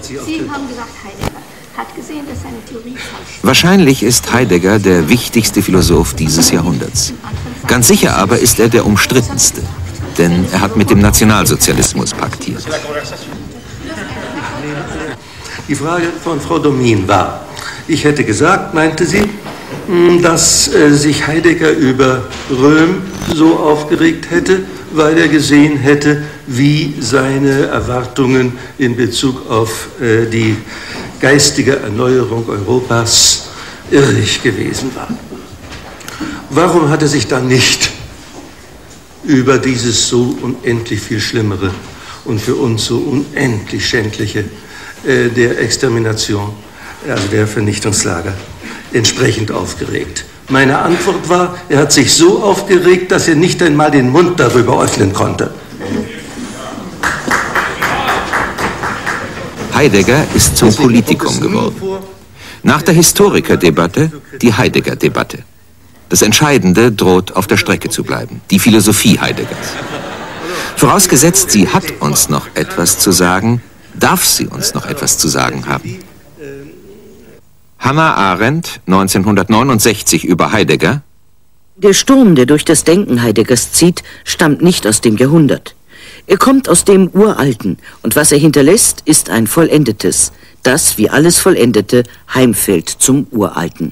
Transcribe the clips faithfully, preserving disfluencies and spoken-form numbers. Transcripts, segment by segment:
Sie haben gesagt, Heidegger hat gesehen, dass seine Theorie falsch ist. Wahrscheinlich ist Heidegger der wichtigste Philosoph dieses Jahrhunderts. Ganz sicher aber ist er der umstrittenste, denn er hat mit dem Nationalsozialismus paktiert. Die Frage von Frau Domin war, ich hätte gesagt, meinte sie, dass äh, sich Heidegger über Röhm so aufgeregt hätte, weil er gesehen hätte, wie seine Erwartungen in Bezug auf äh, die geistige Erneuerung Europas irrig gewesen waren. Warum hat er sich dann nicht über dieses so unendlich viel Schlimmere und für uns so unendlich schändliche äh, der Extermination, also der Vernichtungslager, entsprechend aufgeregt? Meine Antwort war, er hat sich so aufgeregt, dass er nicht einmal den Mund darüber öffnen konnte. Heidegger ist zum Politikum geworden. Nach der Historikerdebatte die Heidegger-Debatte. Das Entscheidende droht auf der Strecke zu bleiben, die Philosophie Heideggers. Vorausgesetzt, sie hat uns noch etwas zu sagen, darf sie uns noch etwas zu sagen haben. Hannah Arendt, neunzehnhundertneunundsechzig, über Heidegger: Der Sturm, der durch das Denken Heideggers zieht, stammt nicht aus dem Jahrhundert. Er kommt aus dem Uralten, und was er hinterlässt, ist ein Vollendetes, das, wie alles Vollendete, heimfällt zum Uralten.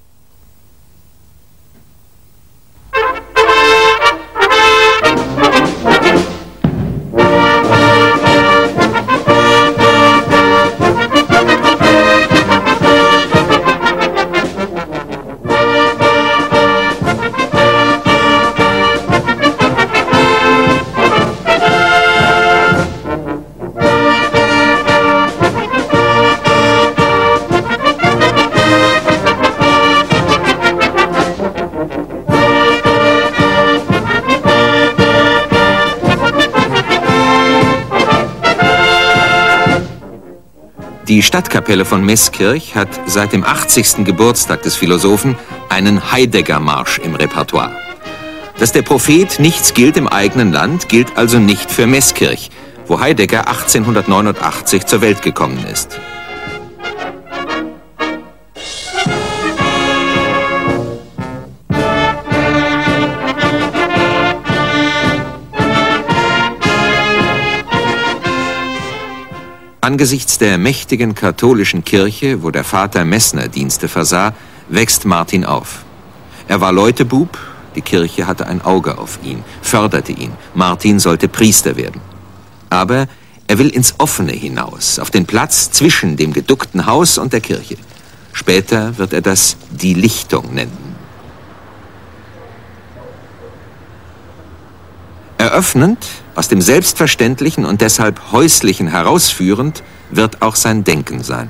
Die Stadtkapelle von Meßkirch hat seit dem achtzigsten Geburtstag des Philosophen einen Heidegger-Marsch im Repertoire. Dass der Prophet nichts gilt im eigenen Land, gilt also nicht für Meßkirch, wo Heidegger achtzehnhundertneunundachtzig zur Welt gekommen ist. Angesichts der mächtigen katholischen Kirche, wo der Vater Messner-Dienste versah, wächst Martin auf. Er war Leutebub, die Kirche hatte ein Auge auf ihn, förderte ihn. Martin sollte Priester werden. Aber er will ins Offene hinaus, auf den Platz zwischen dem geduckten Haus und der Kirche. Später wird er das die Lichtung nennen. Eröffnend, aus dem Selbstverständlichen und deshalb Häuslichen herausführend, wird auch sein Denken sein.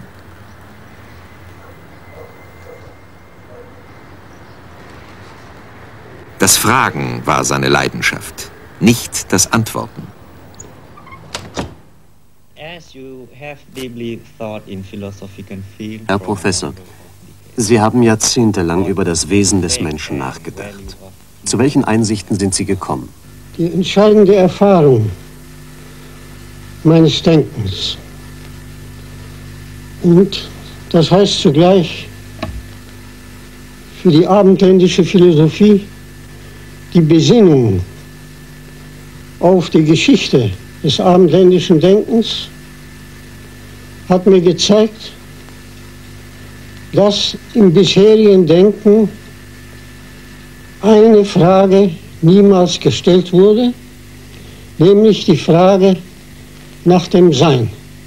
Das Fragen war seine Leidenschaft, nicht das Antworten. Herr Professor, Sie haben jahrzehntelang über das Wesen des Menschen nachgedacht. Zu welchen Einsichten sind Sie gekommen? Die entscheidende Erfahrung meines Denkens. Und das heißt zugleich für die abendländische Philosophie die Besinnung auf die Geschichte des abendländischen Denkens hat mir gezeigt, dass im bisherigen Denken eine Frage niemals gestellt wurde, nämlich die Frage nach dem Sein.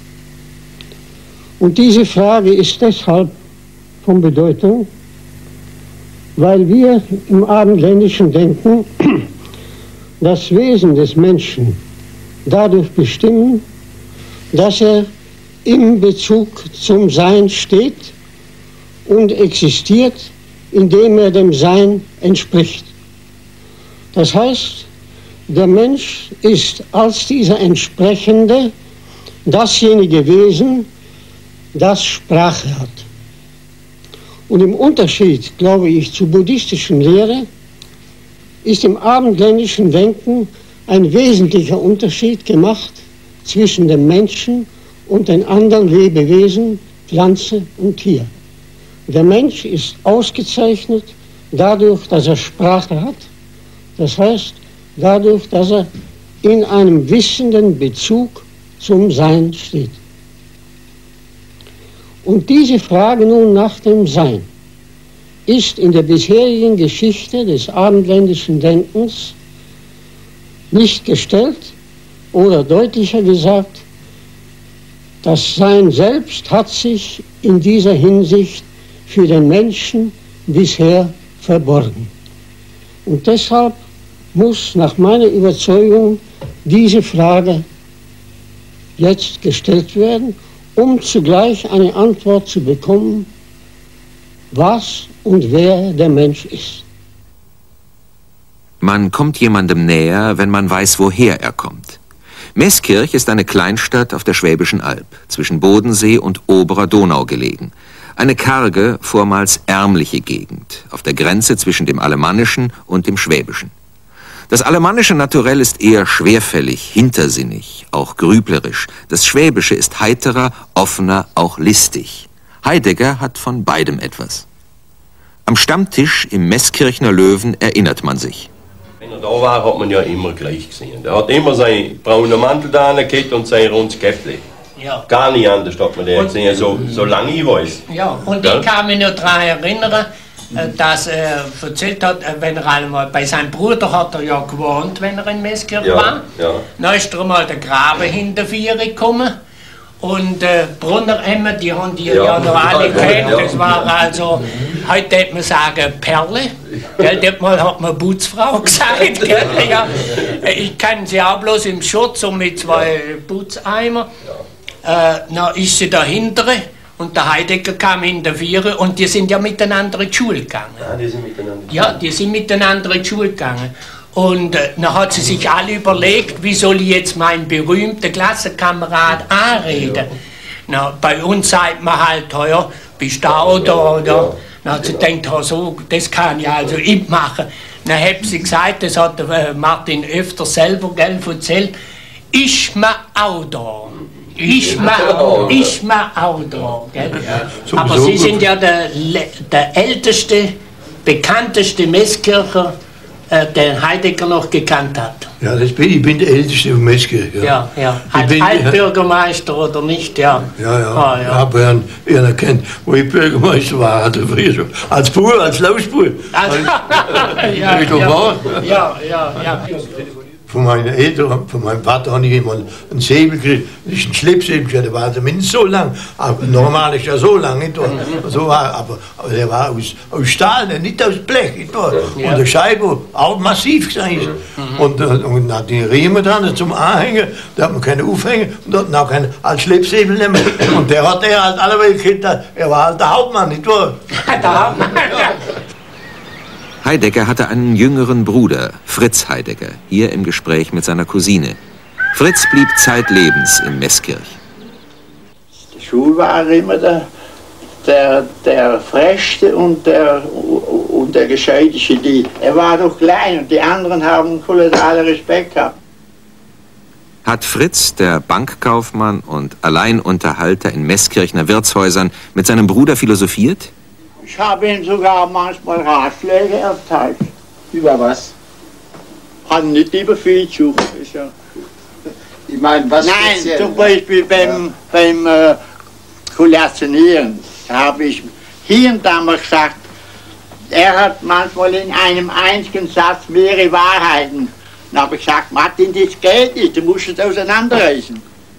Und diese Frage ist deshalb von Bedeutung, weil wir im abendländischen Denken das Wesen des Menschen dadurch bestimmen, dass er im Bezug zum Sein steht und existiert, indem er dem Sein entspricht. Das heißt, der Mensch ist als dieser Entsprechende dasjenige Wesen, das Sprache hat. Und im Unterschied, glaube ich, zur buddhistischen Lehre ist im abendländischen Denken ein wesentlicher Unterschied gemacht zwischen dem Menschen und den anderen Lebewesen, Pflanze und Tier. Der Mensch ist ausgezeichnet dadurch, dass er Sprache hat, das heißt dadurch, dass er in einem wissenden Bezug zum Sein steht. Und diese Frage nun nach dem Sein ist in der bisherigen Geschichte des abendländischen Denkens nicht gestellt, oder deutlicher gesagt, das Sein selbst hat sich in dieser Hinsicht für den Menschen bisher verborgen. Und deshalb muss nach meiner Überzeugung diese Frage jetzt gestellt werden, um zugleich eine Antwort zu bekommen, was und wer der Mensch ist. Man kommt jemandem näher, wenn man weiß, woher er kommt. Meßkirch ist eine Kleinstadt auf der Schwäbischen Alb, zwischen Bodensee und oberer Donau gelegen. Eine karge, vormals ärmliche Gegend, auf der Grenze zwischen dem Alemannischen und dem Schwäbischen. Das alemannische Naturell ist eher schwerfällig, hintersinnig, auch grüblerisch. Das Schwäbische ist heiterer, offener, auch listig. Heidegger hat von beidem etwas. Am Stammtisch im Meßkirchner Löwen erinnert man sich. Wenn er da war, hat man ja immer gleich gesehen. Er hat immer seinen braunen Mantel da gehabt und sein rundes Käppli. Ja. Gar nicht anders hat man den gesehen, so, so lange ich weiß. Ja, und ja. Ich kann mich noch daran erinnern, dass er erzählt hat, wenn er einmal bei seinem Bruder hat er ja gewohnt, wenn er in Meßkirch ja, war. Ja. Dann ist er mal der Graben hinter vier gekommen. Und äh, Brunner-Emmer, die haben die ja, ja noch alle kennt. Ja, das war also, heute hätte man sagen, Perle. Gell, das mal hat man Putzfrau gesagt. Gell, ja. Ich kenne sie auch bloß im Schutz und mit zwei Putzeimer. Äh, dann ist sie dahinter und der Heidegger kam hinter vier und die sind ja miteinander in die Schule gegangen. Ah, die sind miteinander. Ja, die sind miteinander in die Schule gegangen. Und äh, dann hat sie sich alle überlegt, wie soll ich jetzt meinen berühmten Klassenkamerad anreden. Na, bei uns sagt man halt, ja, bist du da oder, oder. Dann hat sie gedacht, ja, so, das kann ich also ich machen. Dann hat sie gesagt, das hat äh, Martin öfter selber gell, erzählt, ist man auch da. Ist man, ist man auch da. Gell? Aber Sie sind ja der, der älteste, bekannteste Meßkircher, den Heidegger noch gekannt hat. Ja, das bin, ich bin der Älteste von Meßkirch. Ja, ja. ja. Als bin, Altbürgermeister oder nicht, ja. Ja, ja. Ah, ja. Aber er, er kennt, wo ich Bürgermeister war, hat er früher schon. Als Bauer, als Lausbauer. Also, ja, ja, ja, ja, ja, ja. Von meinen Eltern, von meinem Vater habe ich immer einen Säbel gekriegt. Das ist ein Schleppsäbel, der war zumindest so lang. Aber normal ist er so lang, nicht wahr? So war, aber, aber der war aus, aus Stahl, nicht aus Blech, nicht wahr? Ja. Und die Scheibe auch massiv gewesen. Mhm. Und, und dann die Riemen dran zum Anhängen, da hat man keine Aufhängen und dort auch keinen als Schleppsäbel nehmen. Und der hat er halt alle gekriegt, er war halt der Hauptmann, nicht wahr? Der Hauptmann, ja. Heidegger hatte einen jüngeren Bruder, Fritz Heidegger, hier im Gespräch mit seiner Cousine. Fritz blieb zeitlebens in Meßkirch. Die Schule war immer der, der, der Frechste und der, und der Gescheiteste. Die, er war doch klein und die anderen haben kolossalen Respekt gehabt. Hat Fritz, der Bankkaufmann und Alleinunterhalter in Meßkirchner Wirtshäusern, mit seinem Bruder philosophiert? Ich habe ihm sogar manchmal Ratschläge erteilt. Über was? Hat nicht über viel zu. Ja. Ich meine, was Nein, speziell, zum Beispiel ja. beim, beim äh, Kollationieren. Da habe ich hier und da mal gesagt, er hat manchmal in einem einzigen Satz mehrere Wahrheiten. Dann habe ich gesagt, Martin, das geht nicht, du musst es auseinanderreißen.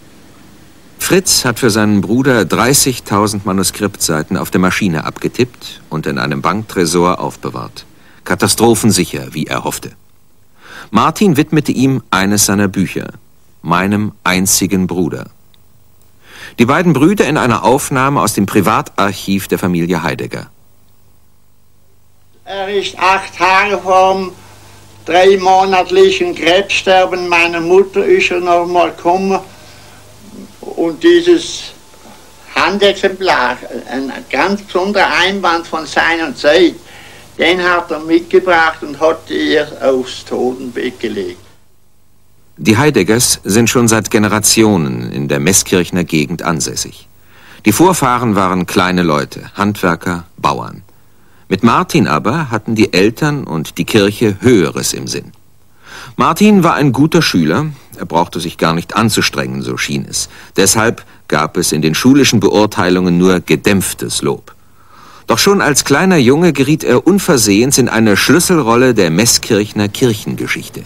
Fritz hat für seinen Bruder dreißigtausend Manuskriptseiten auf der Maschine abgetippt und in einem Banktresor aufbewahrt. Katastrophensicher, wie er hoffte. Martin widmete ihm eines seiner Bücher, Meinem einzigen Bruder. Die beiden Brüder in einer Aufnahme aus dem Privatarchiv der Familie Heidegger. Er ist acht Tage vom dreimonatlichen Krebssterben meiner Mutter ist er noch mal gekommen. Und dieses Handexemplar, ein ganz besonderer Einband von seiner Zeit, den hat er mitgebracht und hat ihr aufs Totenbett gelegt. Die Heideggers sind schon seit Generationen in der Meßkirchner Gegend ansässig. Die Vorfahren waren kleine Leute, Handwerker, Bauern. Mit Martin aber hatten die Eltern und die Kirche Höheres im Sinn. Martin war ein guter Schüler, er brauchte sich gar nicht anzustrengen, so schien es. Deshalb gab es in den schulischen Beurteilungen nur gedämpftes Lob. Doch schon als kleiner Junge geriet er unversehens in eine Schlüsselrolle der Meßkirchner Kirchengeschichte.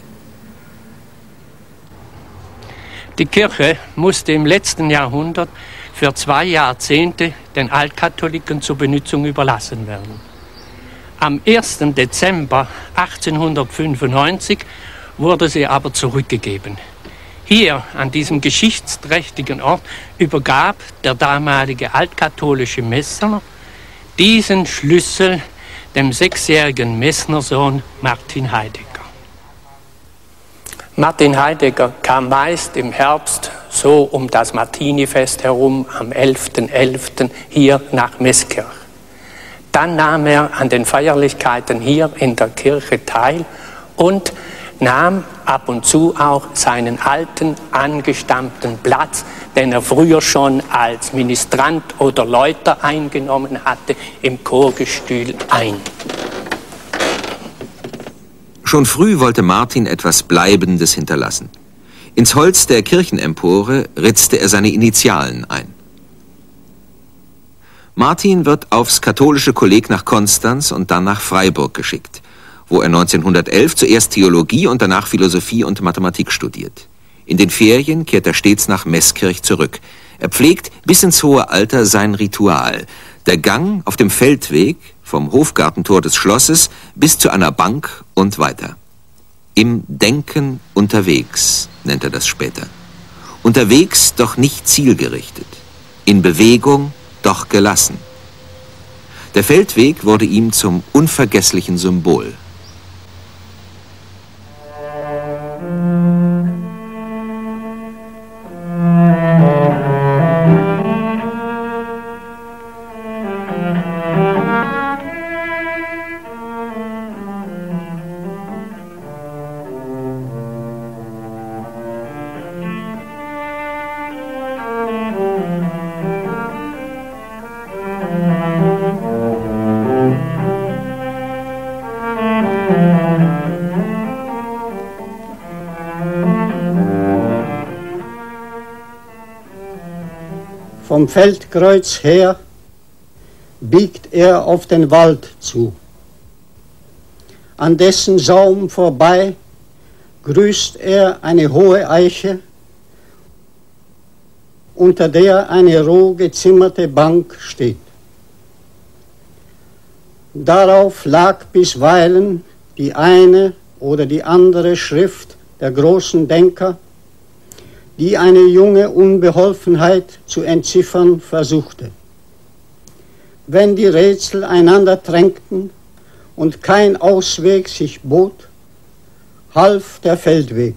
Die Kirche musste im letzten Jahrhundert für zwei Jahrzehnte den Altkatholiken zur Benutzung überlassen werden. Am ersten Dezember achtzehnhundertfünfundneunzig wurde sie aber zurückgegeben. Hier, an diesem geschichtsträchtigen Ort, übergab der damalige altkatholische Messner diesen Schlüssel dem sechsjährigen Messnersohn Martin Heidegger. Martin Heidegger kam meist im Herbst, so um das Martinifest herum, am elften elften hier nach Meßkirch. Dann nahm er an den Feierlichkeiten hier in der Kirche teil und nahm ab und zu auch seinen alten, angestammten Platz, den er früher schon als Ministrant oder Läuter eingenommen hatte, im Chorgestühl ein. Schon früh wollte Martin etwas Bleibendes hinterlassen. Ins Holz der Kirchenempore ritzte er seine Initialen ein. Martin wird aufs katholische Kolleg nach Konstanz und dann nach Freiburg geschickt, wo er neunzehnhundertelf zuerst Theologie und danach Philosophie und Mathematik studiert. In den Ferien kehrt er stets nach Meßkirch zurück. Er pflegt bis ins hohe Alter sein Ritual. Der Gang auf dem Feldweg vom Hofgartentor des Schlosses bis zu einer Bank und weiter. Im Denken unterwegs, nennt er das später. Unterwegs, doch nicht zielgerichtet. In Bewegung, doch gelassen. Der Feldweg wurde ihm zum unvergesslichen Symbol. Vom Feldkreuz her biegt er auf den Wald zu. An dessen Saum vorbei grüßt er eine hohe Eiche, unter der eine roh gezimmerte Bank steht. Darauf lag bisweilen die eine oder die andere Schrift der großen Denker, die eine junge Unbeholfenheit zu entziffern versuchte. Wenn die Rätsel einander drängten und kein Ausweg sich bot, half der Feldweg.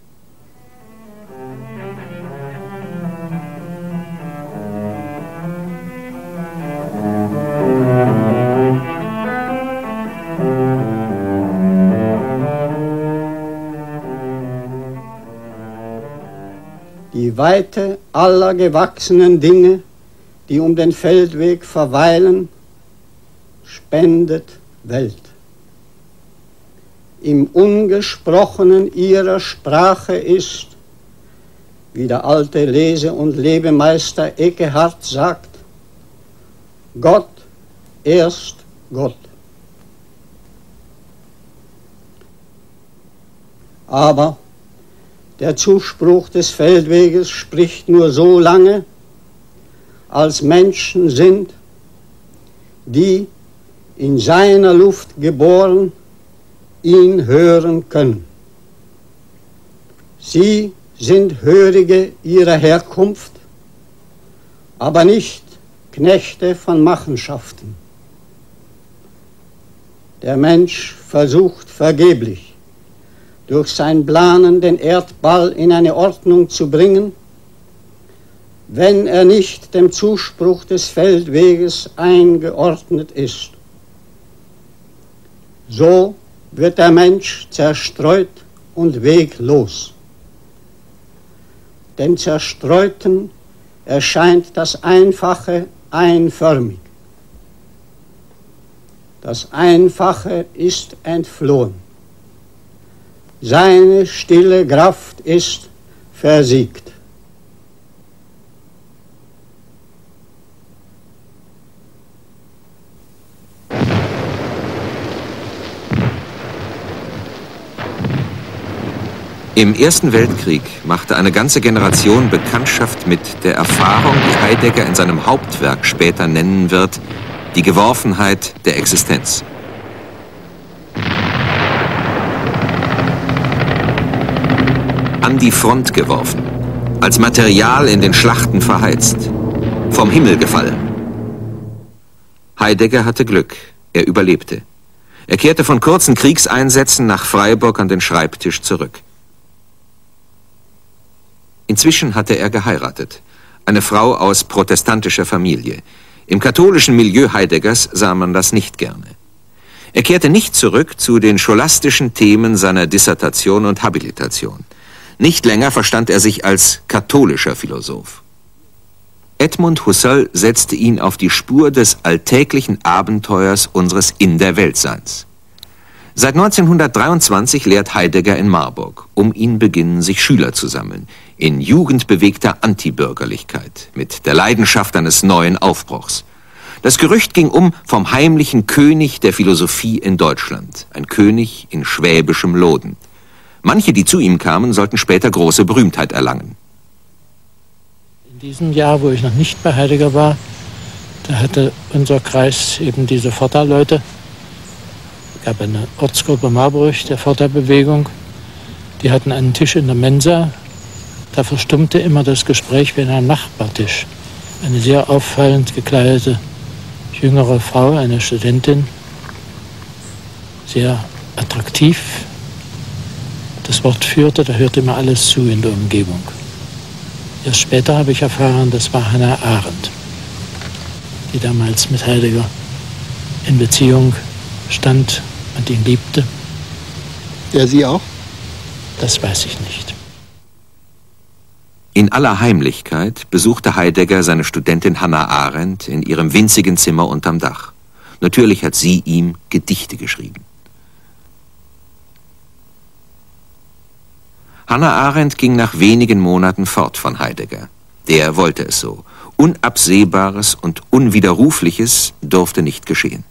Die Weite aller gewachsenen Dinge, die um den Feldweg verweilen, spendet Welt. Im Ungesprochenen ihrer Sprache ist, wie der alte Lese- und Lebemeister Ekehart sagt, Gott erst Gott. Aber der Zuspruch des Feldweges spricht nur so lange, als Menschen sind, die, in seiner Luft geboren, ihn hören können. Sie sind Hörige ihrer Herkunft, aber nicht Knechte von Machenschaften. Der Mensch versucht vergeblich, durch sein Planen den Erdball in eine Ordnung zu bringen, wenn er nicht dem Zuspruch des Feldweges eingeordnet ist. So wird der Mensch zerstreut und weglos. dem Zerstreuten erscheint das Einfache einförmig. Das Einfache ist entflohen. Seine stille Kraft ist versiegt. Im Ersten Weltkrieg machte eine ganze Generation Bekanntschaft mit der Erfahrung, die Heidegger in seinem Hauptwerk später nennen wird, die Geworfenheit der Existenz. An die Front geworfen, als Material in den Schlachten verheizt, vom Himmel gefallen. Heidegger hatte Glück, er überlebte. Er kehrte von kurzen Kriegseinsätzen nach Freiburg an den Schreibtisch zurück. Inzwischen hatte er geheiratet, eine Frau aus protestantischer Familie. Im katholischen Milieu Heideggers sah man das nicht gerne. Er kehrte nicht zurück zu den scholastischen Themen seiner Dissertation und Habilitation. Nicht länger verstand er sich als katholischer Philosoph. Edmund Husserl setzte ihn auf die Spur des alltäglichen Abenteuers unseres In-der-Welt-Seins. Seit neunzehnhundertdreiundzwanzig lehrt Heidegger in Marburg. Um ihn beginnen sich Schüler zu sammeln, in jugendbewegter Antibürgerlichkeit, mit der Leidenschaft eines neuen Aufbruchs. Das Gerücht ging um vom heimlichen König der Philosophie in Deutschland, ein König in schwäbischem Loden. Manche, die zu ihm kamen, sollten später große Berühmtheit erlangen. In diesem Jahr, wo ich noch nicht bei Heidegger war, da hatte unser Kreis eben diese Forta-Leute. Es gab eine Ortsgruppe Marburg der Forta-Bewegung. Die hatten einen Tisch in der Mensa. Da verstummte immer das Gespräch wie an einem Nachbartisch. Eine sehr auffallend gekleidete jüngere Frau, eine Studentin, sehr attraktiv, das Wort führte, da hörte immer alles zu in der Umgebung. Erst später habe ich erfahren, das war Hannah Arendt, die damals mit Heidegger in Beziehung stand und ihn liebte. Ja, Sie auch? Das weiß ich nicht. In aller Heimlichkeit besuchte Heidegger seine Studentin Hannah Arendt in ihrem winzigen Zimmer unterm Dach. Natürlich hat sie ihm Gedichte geschrieben. Hannah Arendt ging nach wenigen Monaten fort von Heidegger. Der wollte es so. Unabsehbares und Unwiderrufliches durfte nicht geschehen.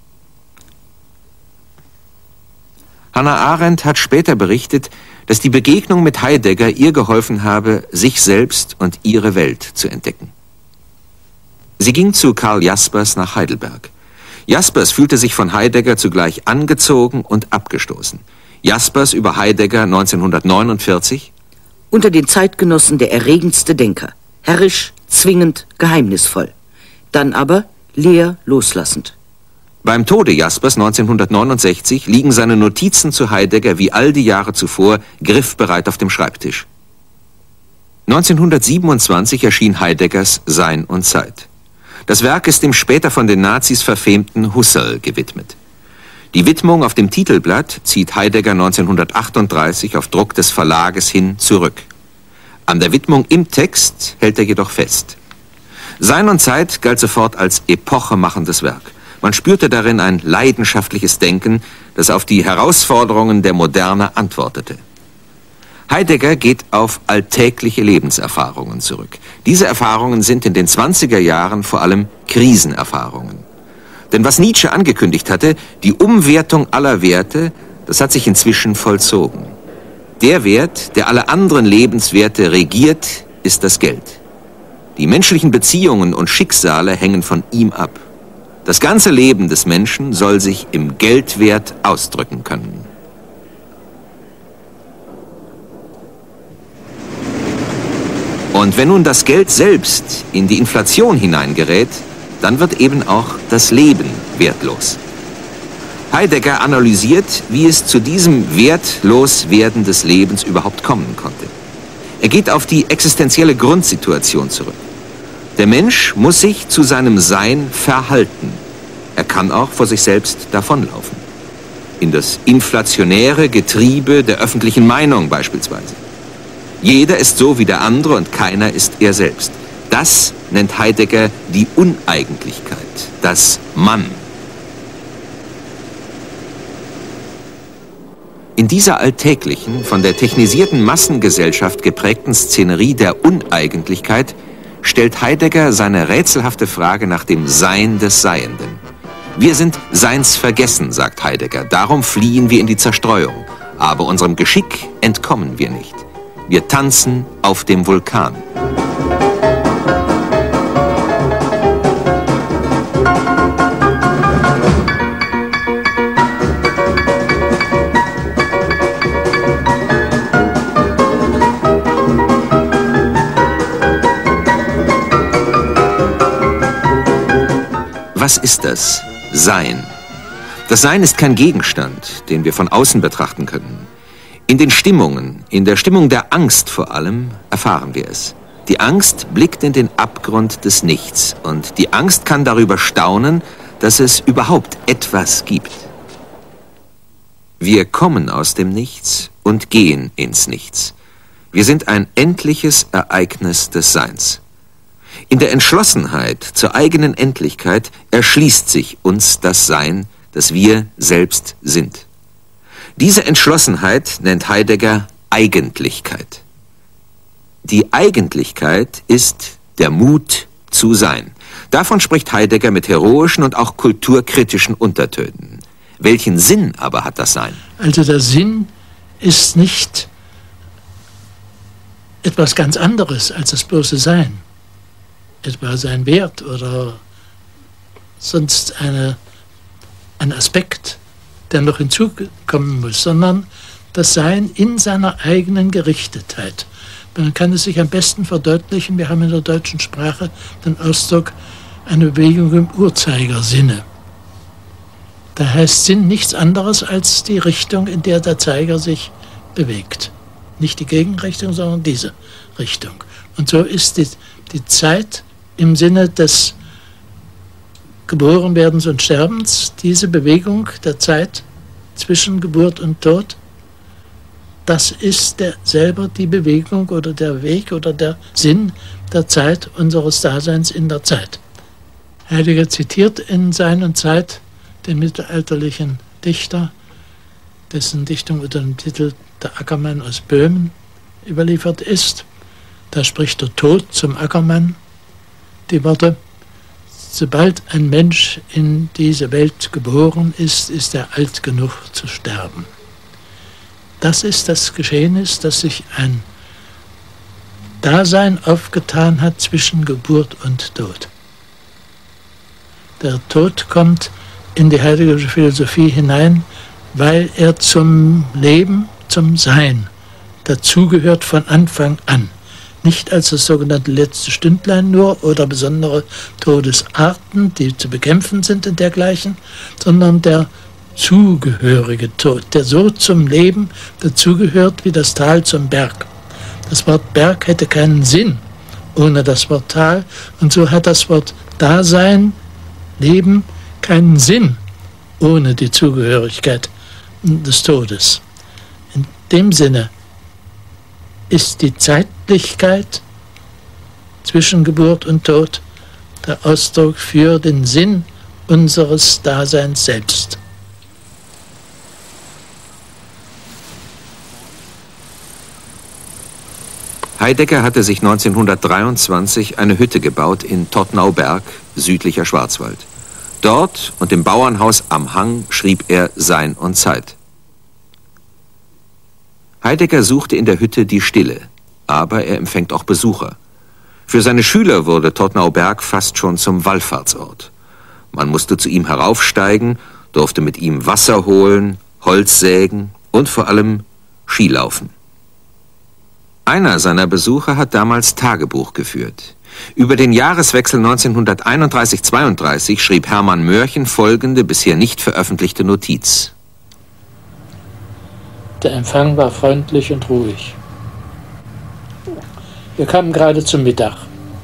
Hannah Arendt hat später berichtet, dass die Begegnung mit Heidegger ihr geholfen habe, sich selbst und ihre Welt zu entdecken. Sie ging zu Karl Jaspers nach Heidelberg. Jaspers fühlte sich von Heidegger zugleich angezogen und abgestoßen. Jaspers über Heidegger neunzehnhundertneunundvierzig: Unter den Zeitgenossen der erregendste Denker, herrisch, zwingend, geheimnisvoll, dann aber leer loslassend. Beim Tode Jaspers neunzehnhundertneunundsechzig liegen seine Notizen zu Heidegger wie all die Jahre zuvor griffbereit auf dem Schreibtisch. neunzehnhundertsiebenundzwanzig erschien Heideggers Sein und Zeit. Das Werk ist dem später von den Nazis verfemten Husserl gewidmet. Die Widmung auf dem Titelblatt zieht Heidegger neunzehnhundertachtunddreißig auf Druck des Verlages hin zurück. An der Widmung im Text hält er jedoch fest. Sein und Zeit galt sofort als epochemachendes Werk. Man spürte darin ein leidenschaftliches Denken, das auf die Herausforderungen der Moderne antwortete. Heidegger geht auf alltägliche Lebenserfahrungen zurück. Diese Erfahrungen sind in den zwanziger Jahren vor allem Krisenerfahrungen. Denn was Nietzsche angekündigt hatte, die Umwertung aller Werte, das hat sich inzwischen vollzogen. Der Wert, der alle anderen Lebenswerte regiert, ist das Geld. Die menschlichen Beziehungen und Schicksale hängen von ihm ab. Das ganze Leben des Menschen soll sich im Geldwert ausdrücken können. Und wenn nun das Geld selbst in die Inflation hineingerät, dann wird eben auch das Leben wertlos. Heidegger analysiert, wie es zu diesem Wertloswerden des Lebens überhaupt kommen konnte. Er geht auf die existenzielle Grundsituation zurück. Der Mensch muss sich zu seinem Sein verhalten. Er kann auch vor sich selbst davonlaufen. In das inflationäre Getriebe der öffentlichen Meinung beispielsweise. Jeder ist so wie der andere und keiner ist er selbst. Das nennt Heidegger die Uneigentlichkeit, das Mann. In dieser alltäglichen, von der technisierten Massengesellschaft geprägten Szenerie der Uneigentlichkeit stellt Heidegger seine rätselhafte Frage nach dem Sein des Seienden. Wir sind seinsvergessen, sagt Heidegger, darum fliehen wir in die Zerstreuung. Aber unserem Geschick entkommen wir nicht. Wir tanzen auf dem Vulkan. Was ist das? Sein. Das Sein ist kein Gegenstand, den wir von außen betrachten können. In den Stimmungen, in der Stimmung der Angst vor allem, erfahren wir es. Die Angst blickt in den Abgrund des Nichts und die Angst kann darüber staunen, dass es überhaupt etwas gibt. Wir kommen aus dem Nichts und gehen ins Nichts. Wir sind ein endliches Ereignis des Seins. In der Entschlossenheit zur eigenen Endlichkeit erschließt sich uns das Sein, das wir selbst sind. Diese Entschlossenheit nennt Heidegger Eigentlichkeit. Die Eigentlichkeit ist der Mut zu sein. Davon spricht Heidegger mit heroischen und auch kulturkritischen Untertönen. Welchen Sinn aber hat das Sein? Also der Sinn ist nicht etwas ganz anderes als das bloße Sein. Etwa sein Wert oder sonst eine, ein Aspekt, der noch hinzukommen muss, sondern das Sein in seiner eigenen Gerichtetheit. Man kann es sich am besten verdeutlichen, wir haben in der deutschen Sprache den Ausdruck eine Bewegung im Uhrzeigersinne. Da heißt Sinn nichts anderes als die Richtung, in der der Zeiger sich bewegt. Nicht die Gegenrichtung, sondern diese Richtung. Und so ist die, die Zeit im Sinne des Geborenwerdens und Sterbens, diese Bewegung der Zeit zwischen Geburt und Tod, das ist der, selber die Bewegung oder der Weg oder der Sinn der Zeit unseres Daseins in der Zeit. Heidegger zitiert in Sein und Zeit den mittelalterlichen Dichter, dessen Dichtung unter dem Titel Der Ackermann aus Böhmen überliefert ist. Da spricht der Tod zum Ackermann die Worte: Sobald ein Mensch in diese Welt geboren ist, ist er alt genug zu sterben. Das ist das Geschehnis, dass sich ein Dasein aufgetan hat zwischen Geburt und Tod. Der Tod kommt in die heideggerische Philosophie hinein, weil er zum Leben, zum Sein dazugehört von Anfang an. Nicht als das sogenannte letzte Stündlein nur oder besondere Todesarten, die zu bekämpfen sind und dergleichen, sondern der zugehörige Tod, der so zum Leben dazugehört wie das Tal zum Berg. Das Wort Berg hätte keinen Sinn ohne das Wort Tal und so hat das Wort Dasein, Leben keinen Sinn ohne die Zugehörigkeit des Todes. In dem Sinne ist die Zeitlichkeit zwischen Geburt und Tod der Ausdruck für den Sinn unseres Daseins selbst. Heidegger hatte sich neunzehnhundertdreiundzwanzig eine Hütte gebaut in Todtnauberg, südlicher Schwarzwald. Dort und im Bauernhaus am Hang schrieb er Sein und Zeit. Heidegger suchte in der Hütte die Stille, aber er empfängt auch Besucher. Für seine Schüler wurde Todtnauberg fast schon zum Wallfahrtsort. Man musste zu ihm heraufsteigen, durfte mit ihm Wasser holen, Holz sägen und vor allem Skilaufen. Einer seiner Besucher hat damals Tagebuch geführt. Über den Jahreswechsel neunzehnhunderteinunddreißig zweiunddreißig schrieb Hermann Mörchen folgende bisher nicht veröffentlichte Notiz. Der Empfang war freundlich und ruhig. Wir kamen gerade zum Mittag.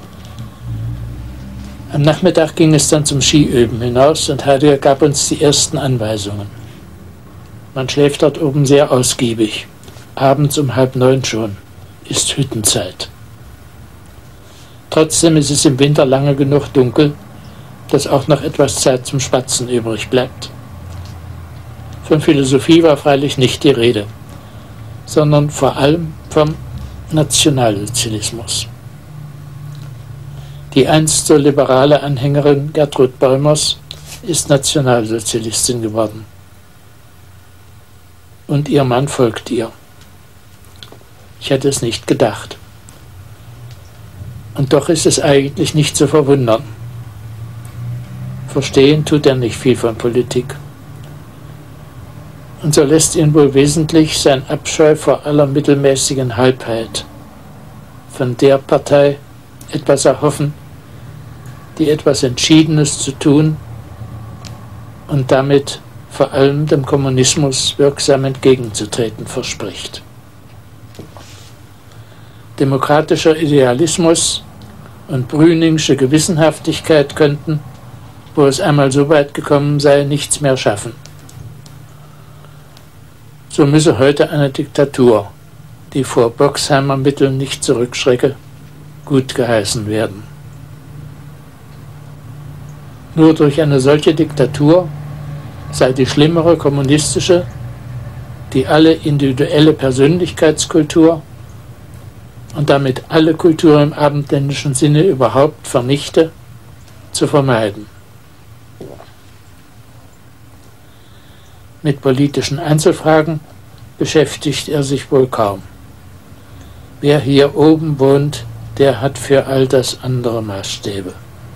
Am Nachmittag ging es dann zum Skiüben hinaus und Heidegger gab uns die ersten Anweisungen. Man schläft dort oben sehr ausgiebig, abends um halb neun schon. ist Hüttenzeit. Trotzdem ist es im Winter lange genug dunkel, dass auch noch etwas Zeit zum Spatzen übrig bleibt. Von Philosophie war freilich nicht die Rede, sondern vor allem vom Nationalsozialismus. Die einst so liberale Anhängerin Gertrud Bäumers ist Nationalsozialistin geworden. Und ihr Mann folgt ihr. Ich hätte es nicht gedacht. Und doch ist es eigentlich nicht zu verwundern. Verstehen tut er nicht viel von Politik. Und so lässt ihn wohl wesentlich sein Abscheu vor aller mittelmäßigen Halbheit von der Partei etwas erhoffen, die etwas Entschiedenes zu tun und damit vor allem dem Kommunismus wirksam entgegenzutreten verspricht. Demokratischer Idealismus und brüningsche Gewissenhaftigkeit könnten, wo es einmal so weit gekommen sei, nichts mehr schaffen. So müsse heute eine Diktatur, die vor Boxheimer Mitteln nicht zurückschrecke, gut geheißen werden. Nur durch eine solche Diktatur sei die schlimmere kommunistische, die alle individuelle Persönlichkeitskultur und damit alle Kultur im abendländischen Sinne überhaupt vernichte, zu vermeiden. Mit politischen Einzelfragen beschäftigt er sich wohl kaum. Wer hier oben wohnt, der hat für all das andere Maßstäbe.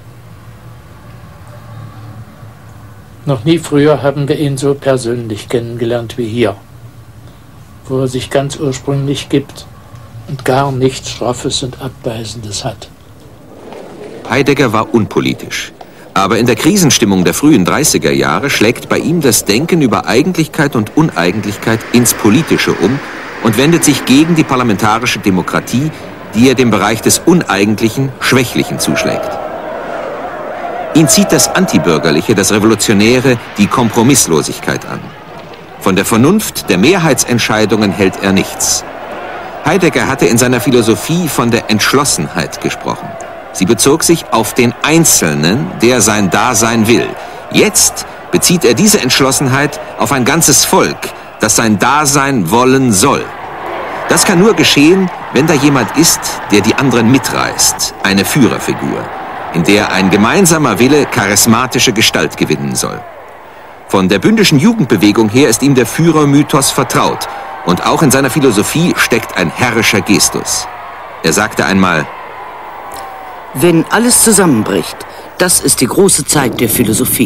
Noch nie früher haben wir ihn so persönlich kennengelernt wie hier, wo er sich ganz ursprünglich gibt und gar nichts Schroffes und Abweisendes hat. Heidegger war unpolitisch. Aber in der Krisenstimmung der frühen dreißiger Jahre schlägt bei ihm das Denken über Eigentlichkeit und Uneigentlichkeit ins Politische um und wendet sich gegen die parlamentarische Demokratie, die er dem Bereich des Uneigentlichen, Schwächlichen zuschlägt. Ihn zieht das Antibürgerliche, das Revolutionäre, die Kompromisslosigkeit an. Von der Vernunft der Mehrheitsentscheidungen hält er nichts. Heidegger hatte in seiner Philosophie von der Entschlossenheit gesprochen. Sie bezog sich auf den Einzelnen, der sein Dasein will. Jetzt bezieht er diese Entschlossenheit auf ein ganzes Volk, das sein Dasein wollen soll. Das kann nur geschehen, wenn da jemand ist, der die anderen mitreißt, eine Führerfigur, in der ein gemeinsamer Wille charismatische Gestalt gewinnen soll. Von der bündischen Jugendbewegung her ist ihm der Führermythos vertraut und auch in seiner Philosophie steckt ein herrischer Gestus. Er sagte einmal: Wenn alles zusammenbricht, das ist die große Zeit der Philosophie.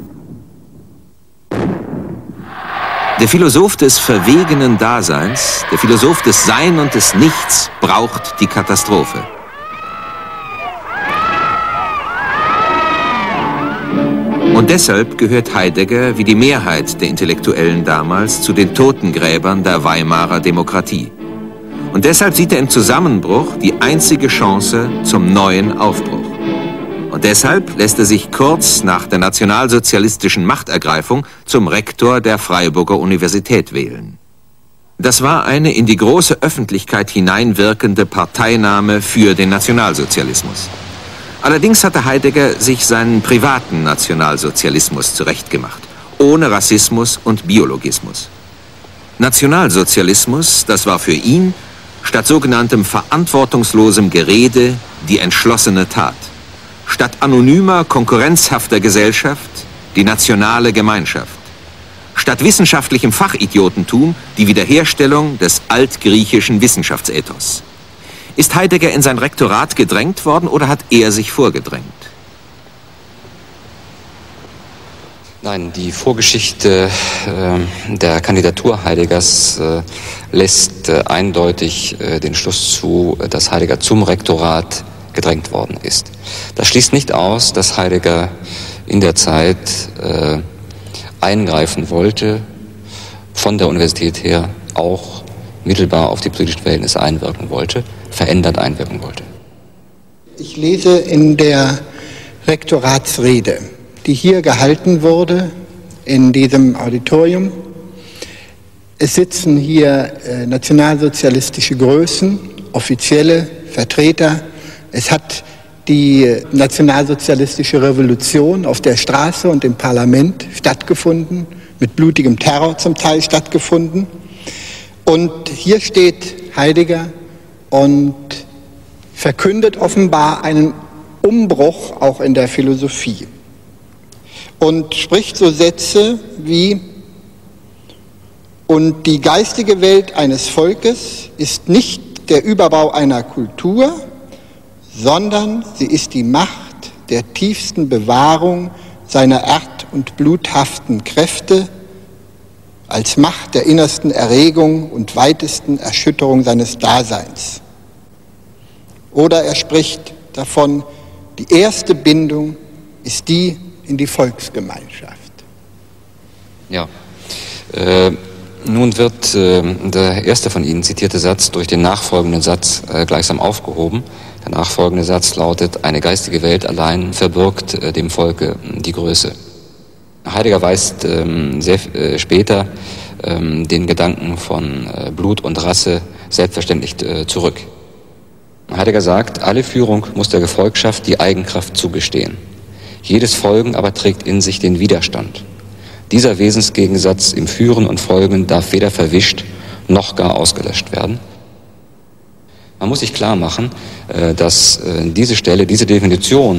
Der Philosoph des verwegenen Daseins, der Philosoph des Sein und des Nichts braucht die Katastrophe. Und deshalb gehört Heidegger, wie die Mehrheit der Intellektuellen damals, zu den Totengräbern der Weimarer Demokratie. Und deshalb sieht er im Zusammenbruch die einzige Chance zum neuen Aufbruch. Und deshalb lässt er sich kurz nach der nationalsozialistischen Machtergreifung zum Rektor der Freiburger Universität wählen. Das war eine in die große Öffentlichkeit hineinwirkende Parteinahme für den Nationalsozialismus. Allerdings hatte Heidegger sich seinen privaten Nationalsozialismus zurechtgemacht, ohne Rassismus und Biologismus. Nationalsozialismus, das war für ihn statt sogenanntem verantwortungslosem Gerede die entschlossene Tat. Statt anonymer, konkurrenzhafter Gesellschaft die nationale Gemeinschaft. Statt wissenschaftlichem Fachidiotentum die Wiederherstellung des altgriechischen Wissenschaftsethos. Ist Heidegger in sein Rektorat gedrängt worden oder hat er sich vorgedrängt? Nein, die Vorgeschichte äh, der Kandidatur Heideggers äh, lässt äh, eindeutig äh, den Schluss zu, dass Heidegger zum Rektorat gedrängt worden ist. Das schließt nicht aus, dass Heidegger in der Zeit äh, eingreifen wollte, von der Universität her auch mittelbar auf die politischen Verhältnisse einwirken wollte, verändert einwirken wollte. Ich lese in der Rektoratsrede, die hier gehalten wurde, in diesem Auditorium. Es sitzen hier äh, nationalsozialistische Größen offizielle Vertreter. Es hat die nationalsozialistische Revolution auf der Straße und im Parlament stattgefunden, mit blutigem Terror zum Teil stattgefunden. Und hier steht Heidegger und verkündet offenbar einen Umbruch auch in der Philosophie und spricht so Sätze wie: Und die geistige Welt eines Volkes ist nicht der Überbau einer Kultur, sondern sie ist die Macht der tiefsten Bewahrung seiner erd- und bluthaften Kräfte als Macht der innersten Erregung und weitesten Erschütterung seines Daseins. Oder er spricht davon, die erste Bindung ist die in die Volksgemeinschaft. Ja, äh, nun wird äh, der erste von Ihnen zitierte Satz durch den nachfolgenden Satz äh, gleichsam aufgehoben. Der nachfolgende Satz lautet: Eine geistige Welt allein verbirgt äh, dem Volke die Größe. Heidegger weist ähm, sehr äh, später ähm, den Gedanken von äh, Blut und Rasse selbstverständlich äh, zurück. Heidegger sagt, alle Führung muss der Gefolgschaft die Eigenkraft zugestehen. Jedes Folgen aber trägt in sich den Widerstand. Dieser Wesensgegensatz im Führen und Folgen darf weder verwischt noch gar ausgelöscht werden. Man muss sich klar machen, dass diese Stelle, diese Definition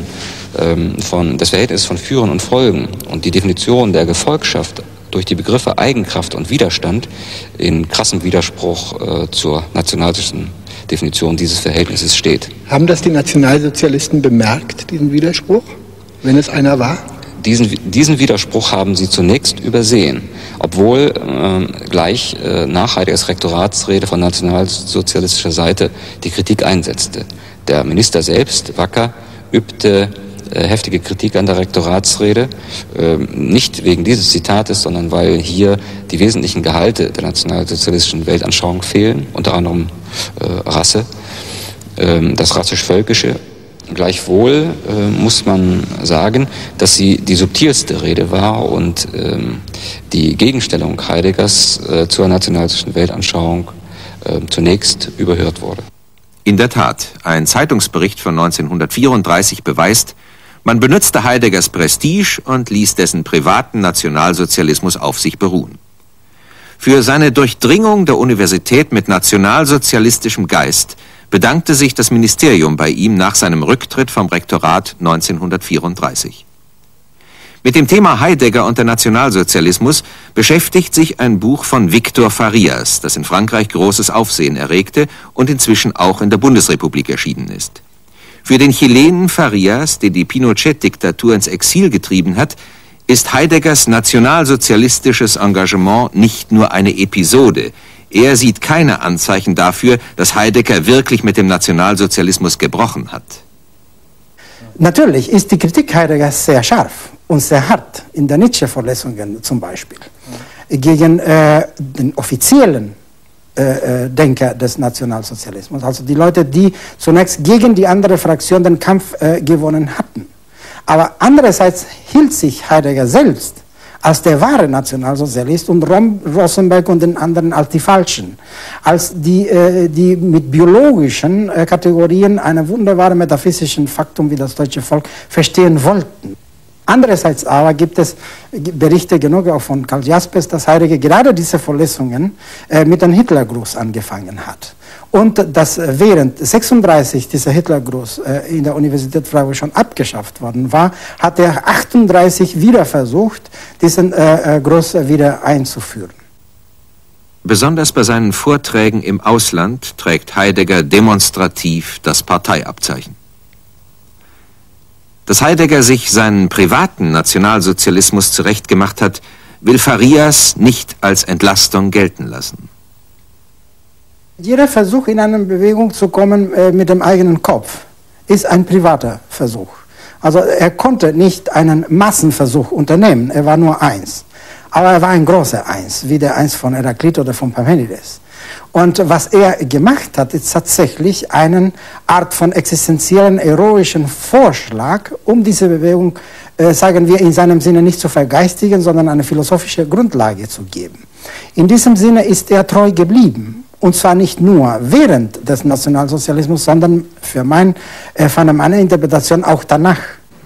von, des Verhältnisses von Führen und Folgen und die Definition der Gefolgschaft durch die Begriffe Eigenkraft und Widerstand in krassem Widerspruch zur nationalsozialistischen Definition dieses Verhältnisses steht. Haben das die Nationalsozialisten bemerkt, diesen Widerspruch, wenn es einer war? Diesen, diesen Widerspruch haben sie zunächst übersehen, obwohl äh, gleich äh, nach Heideggers Rektoratsrede von nationalsozialistischer Seite die Kritik einsetzte. Der Minister selbst, Wacker, übte äh, heftige Kritik an der Rektoratsrede, äh, nicht wegen dieses Zitates, sondern weil hier die wesentlichen Gehalte der nationalsozialistischen Weltanschauung fehlen, unter anderem äh, Rasse, äh, das rassisch-völkische. Gleichwohl äh, muss man sagen, dass sie die subtilste Rede war und ähm, die Gegenstellung Heideggers äh, zur nationalsozialistischen Weltanschauung äh, zunächst überhört wurde. In der Tat, ein Zeitungsbericht von neunzehnhundertvierunddreißig beweist, man benutzte Heideggers Prestige und ließ dessen privaten Nationalsozialismus auf sich beruhen. Für seine Durchdringung der Universität mit nationalsozialistischem Geist bedankte sich das Ministerium bei ihm nach seinem Rücktritt vom Rektorat neunzehnhundertvierunddreißig. Mit dem Thema Heidegger und der Nationalsozialismus beschäftigt sich ein Buch von Victor Farias, das in Frankreich großes Aufsehen erregte und inzwischen auch in der Bundesrepublik erschienen ist. Für den Chilenen Farias, der die Pinochet-Diktatur ins Exil getrieben hat, ist Heideggers nationalsozialistisches Engagement nicht nur eine Episode. Er sieht keine Anzeichen dafür, dass Heidegger wirklich mit dem Nationalsozialismus gebrochen hat. Natürlich ist die Kritik Heideggers sehr scharf und sehr hart, in der Nietzsche-Vorlesungen zum Beispiel, gegen äh, den offiziellen äh, Denker des Nationalsozialismus, also die Leute, die zunächst gegen die andere Fraktion den Kampf äh, gewonnen hatten. Aber andererseits hielt sich Heidegger selbst als der wahre Nationalsozialist und Rom, Rosenberg und den anderen als die Falschen, als die, äh, die mit biologischen äh, Kategorien einen wunderbaren metaphysischen Faktum wie das deutsche Volk verstehen wollten. Andererseits aber gibt es Berichte genug auch von Karl Jaspers, dass Heidegger gerade diese Vorlesungen äh, mit einem Hitlergruß angefangen hat. Und dass während sechsunddreißig dieser Hitlergruß äh, in der Universität Freiburg schon abgeschafft worden war, hat er achtunddreißig wieder versucht, diesen äh, Gruß wieder einzuführen. Besonders bei seinen Vorträgen im Ausland trägt Heidegger demonstrativ das Parteiabzeichen. Dass Heidegger sich seinen privaten Nationalsozialismus zurechtgemacht hat, will Farias nicht als Entlastung gelten lassen. Jeder Versuch, in eine Bewegung zu kommen äh, mit dem eigenen Kopf, ist ein privater Versuch. Also er konnte nicht einen Massenversuch unternehmen, er war nur eins. Aber er war ein großer Eins, wie der Eins von Heraklit oder von Parmenides. Und was er gemacht hat, ist tatsächlich eine Art von existenziellen, heroischen Vorschlag, um diese Bewegung, äh, sagen wir, in seinem Sinne nicht zu vergeistigen, sondern eine philosophische Grundlage zu geben. In diesem Sinne ist er treu geblieben. Und zwar nicht nur während des Nationalsozialismus, sondern für, mein, äh, für meine Interpretation auch danach.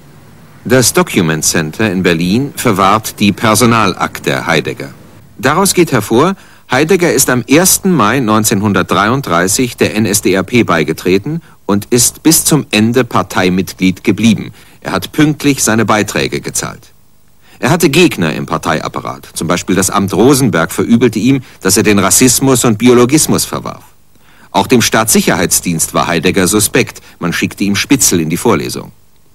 Das Document Center in Berlin verwahrt die Personalakte Heidegger. Daraus geht hervor, Heidegger ist am ersten Mai neunzehnhundertdreiunddreißig der N S D A P beigetreten und ist bis zum Ende Parteimitglied geblieben. Er hat pünktlich seine Beiträge gezahlt. Er hatte Gegner im Parteiapparat. Zum Beispiel das Amt Rosenberg verübelte ihm, dass er den Rassismus und Biologismus verwarf. Auch dem Staatssicherheitsdienst war Heidegger suspekt. Man schickte ihm Spitzel in die Vorlesung.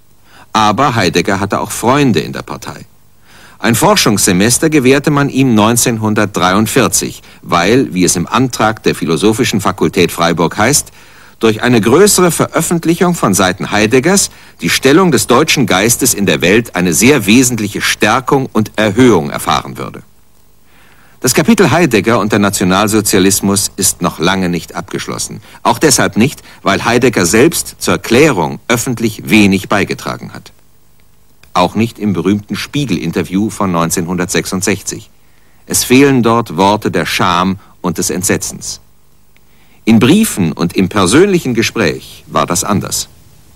Aber Heidegger hatte auch Freunde in der Partei. Ein Forschungssemester gewährte man ihm neunzehnhundertdreiundvierzig, weil, wie es im Antrag der Philosophischen Fakultät Freiburg heißt, durch eine größere Veröffentlichung von Seiten Heideggers die Stellung des deutschen Geistes in der Welt eine sehr wesentliche Stärkung und Erhöhung erfahren würde. Das Kapitel Heidegger und der Nationalsozialismus ist noch lange nicht abgeschlossen. Auch deshalb nicht, weil Heidegger selbst zur Klärung öffentlich wenig beigetragen hat. Auch nicht im berühmten Spiegel-Interview von neunzehnhundertsechsundsechzig. Es fehlen dort Worte der Scham und des Entsetzens. In Briefen und im persönlichen Gespräch war das anders.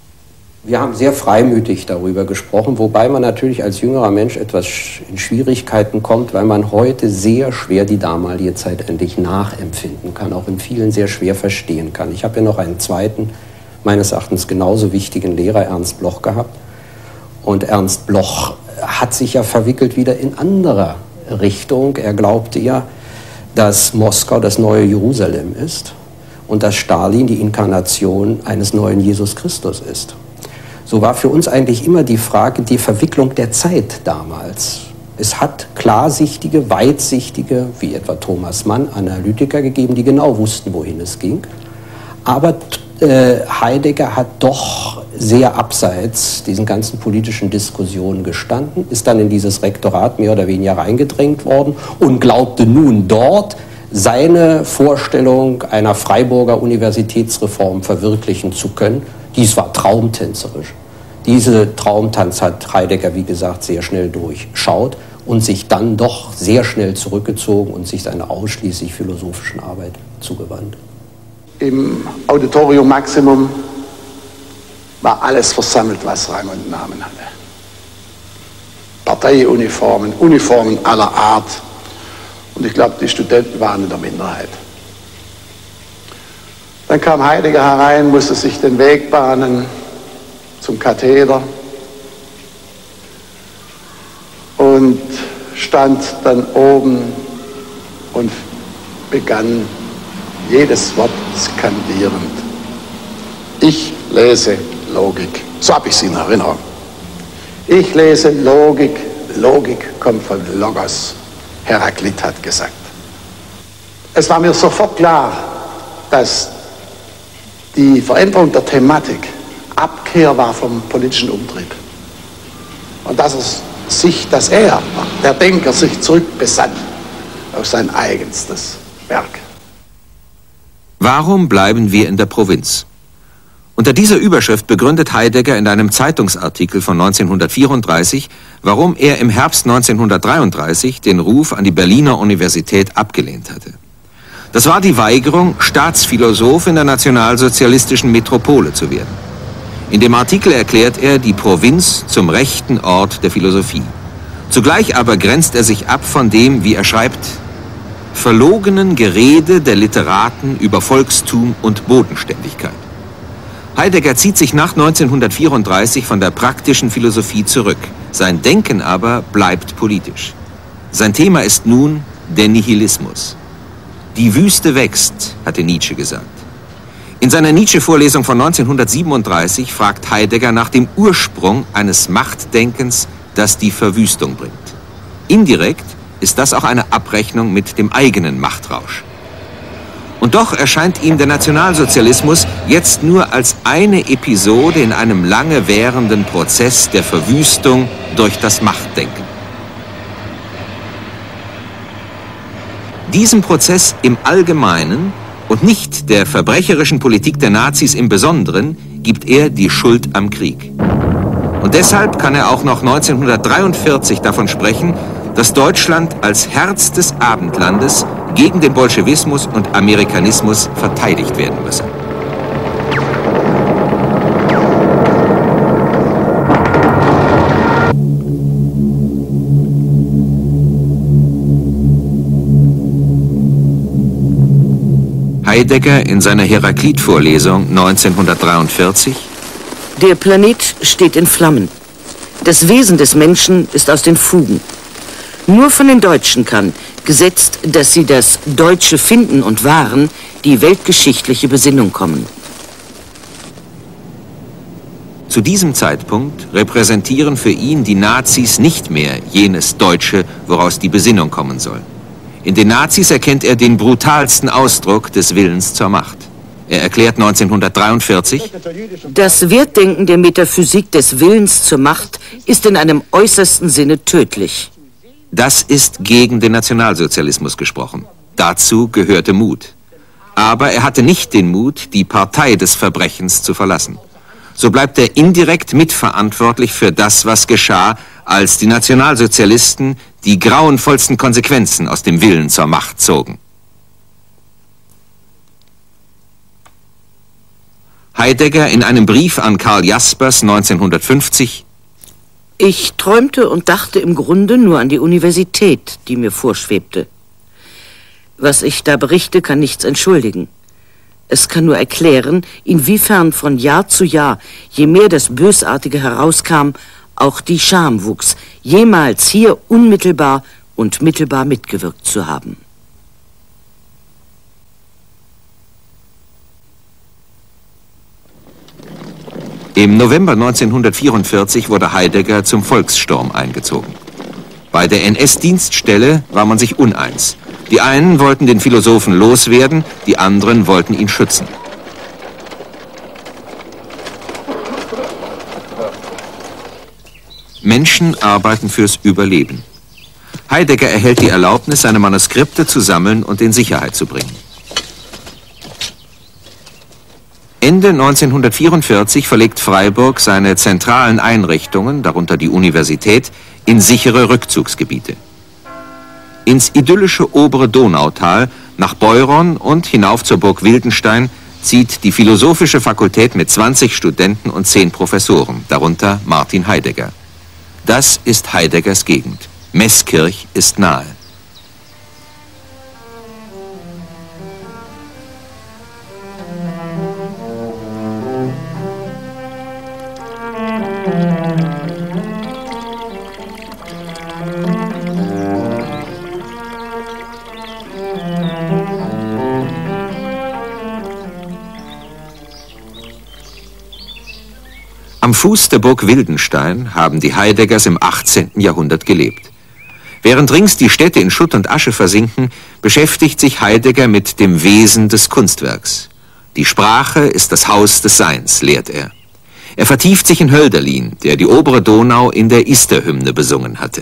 Wir haben sehr freimütig darüber gesprochen, wobei man natürlich als jüngerer Mensch etwas in Schwierigkeiten kommt, weil man heute sehr schwer die damalige Zeit endlich nachempfinden kann, auch in vielen sehr schwer verstehen kann. Ich habe ja noch einen zweiten, meines Erachtens genauso wichtigen Lehrer, Ernst Bloch, gehabt. Und Ernst Bloch hat sich ja verwickelt wieder in anderer Richtung. Er glaubte ja, dass Moskau das neue Jerusalem ist und dass Stalin die Inkarnation eines neuen Jesus Christus ist. So war für uns eigentlich immer die Frage, die Verwicklung der Zeit damals. Es hat klarsichtige, weitsichtige, wie etwa Thomas Mann, Analytiker gegeben, die genau wussten, wohin es ging. Aber äh, Heidegger hat doch sehr abseits diesen ganzen politischen Diskussionen gestanden, ist dann in dieses Rektorat mehr oder weniger reingedrängt worden und glaubte nun dort, seine Vorstellung einer Freiburger Universitätsreform verwirklichen zu können. Dies war traumtänzerisch. Diese Traumtanz hat Heidegger, wie gesagt, sehr schnell durchschaut und sich dann doch sehr schnell zurückgezogen und sich seiner ausschließlich philosophischen Arbeit zugewandt. Im Auditorium Maximum war alles versammelt, was Rang und Namen hatte. Parteiuniformen, Uniformen aller Art. Und ich glaube, die Studenten waren in der Minderheit. Dann kam Heidegger herein, musste sich den Weg bahnen zum Katheder und stand dann oben und begann jedes Wort skandierend. Ich lese Logik. So habe ich es in Erinnerung. Ich lese Logik. Logik kommt von Logos. Heraklit hat gesagt. Es war mir sofort klar, dass die Veränderung der Thematik Abkehr war vom politischen Umtrieb. Und dass, es sich, dass er, der Denker, sich zurückbesann auf sein eigenstes Werk. Warum bleiben wir in der Provinz? Unter dieser Überschrift begründet Heidegger in einem Zeitungsartikel von neunzehnhundertvierunddreißig, warum er im Herbst neunzehnhundertdreiunddreißig den Ruf an die Berliner Universität abgelehnt hatte. Das war die Weigerung, Staatsphilosoph in der nationalsozialistischen Metropole zu werden. In dem Artikel erklärt er die Provinz zum rechten Ort der Philosophie. Zugleich aber grenzt er sich ab von dem, wie er schreibt, verlogenen Gerede der Literaten über Volkstum und Bodenständigkeit. Heidegger zieht sich nach neunzehnhundertvierunddreißig von der praktischen Philosophie zurück. Sein Denken aber bleibt politisch. Sein Thema ist nun der Nihilismus. Die Wüste wächst, hatte Nietzsche gesagt. In seiner Nietzsche-Vorlesung von neunzehnhundertsiebenunddreißig fragt Heidegger nach dem Ursprung eines Machtdenkens, das die Verwüstung bringt. Indirekt ist das auch eine Abrechnung mit dem eigenen Machtrausch. Und doch erscheint ihm der Nationalsozialismus jetzt nur als eine Episode in einem lange währenden Prozess der Verwüstung durch das Machtdenken. Diesem Prozess im Allgemeinen und nicht der verbrecherischen Politik der Nazis im Besonderen gibt er die Schuld am Krieg. Und deshalb kann er auch noch neunzehnhundertdreiundvierzig davon sprechen, dass Deutschland als Herz des Abendlandes gegen den Bolschewismus und Amerikanismus verteidigt werden müsse. Heidegger in seiner Heraklit-Vorlesung neunzehnhundertdreiundvierzig: Der Planet steht in Flammen. Das Wesen des Menschen ist aus den Fugen. Nur von den Deutschen kann, gesetzt, dass sie das Deutsche finden und wahren, die weltgeschichtliche Besinnung kommen. Zu diesem Zeitpunkt repräsentieren für ihn die Nazis nicht mehr jenes Deutsche, woraus die Besinnung kommen soll. In den Nazis erkennt er den brutalsten Ausdruck des Willens zur Macht. Er erklärt neunzehnhundertdreiundvierzig: Das Wertdenken der Metaphysik des Willens zur Macht ist in einem äußersten Sinne tödlich. Das ist gegen den Nationalsozialismus gesprochen. Dazu gehörte Mut. Aber er hatte nicht den Mut, die Partei des Verbrechens zu verlassen. So bleibt er indirekt mitverantwortlich für das, was geschah, als die Nationalsozialisten die grauenvollsten Konsequenzen aus dem Willen zur Macht zogen. Heidegger in einem Brief an Karl Jaspers neunzehnhundertfünfzig: Ich träumte und dachte im Grunde nur an die Universität, die mir vorschwebte. Was ich da berichte, kann nichts entschuldigen. Es kann nur erklären, inwiefern von Jahr zu Jahr, je mehr das Bösartige herauskam, auch die Scham wuchs, jemals hier unmittelbar und mittelbar mitgewirkt zu haben. Im November neunzehnhundertvierundvierzig wurde Heidegger zum Volkssturm eingezogen. Bei der N S-Dienststelle war man sich uneins. Die einen wollten den Philosophen loswerden, die anderen wollten ihn schützen. Menschen arbeiten fürs Überleben. Heidegger erhält die Erlaubnis, seine Manuskripte zu sammeln und in Sicherheit zu bringen. Ende neunzehnhundertvierundvierzig verlegt Freiburg seine zentralen Einrichtungen, darunter die Universität, in sichere Rückzugsgebiete. Ins idyllische obere Donautal, nach Beuron und hinauf zur Burg Wildenstein zieht die Philosophische Fakultät mit zwanzig Studenten und zehn Professoren, darunter Martin Heidegger. Das ist Heideggers Gegend. Meßkirch ist nahe. Am Fuß der Burg Wildenstein haben die Heideggers im achtzehnten Jahrhundert gelebt. Während rings die Städte in Schutt und Asche versinken, beschäftigt sich Heidegger mit dem Wesen des Kunstwerks. Die Sprache ist das Haus des Seins, lehrt er. Er vertieft sich in Hölderlin, der die obere Donau in der Isterhymne besungen hatte.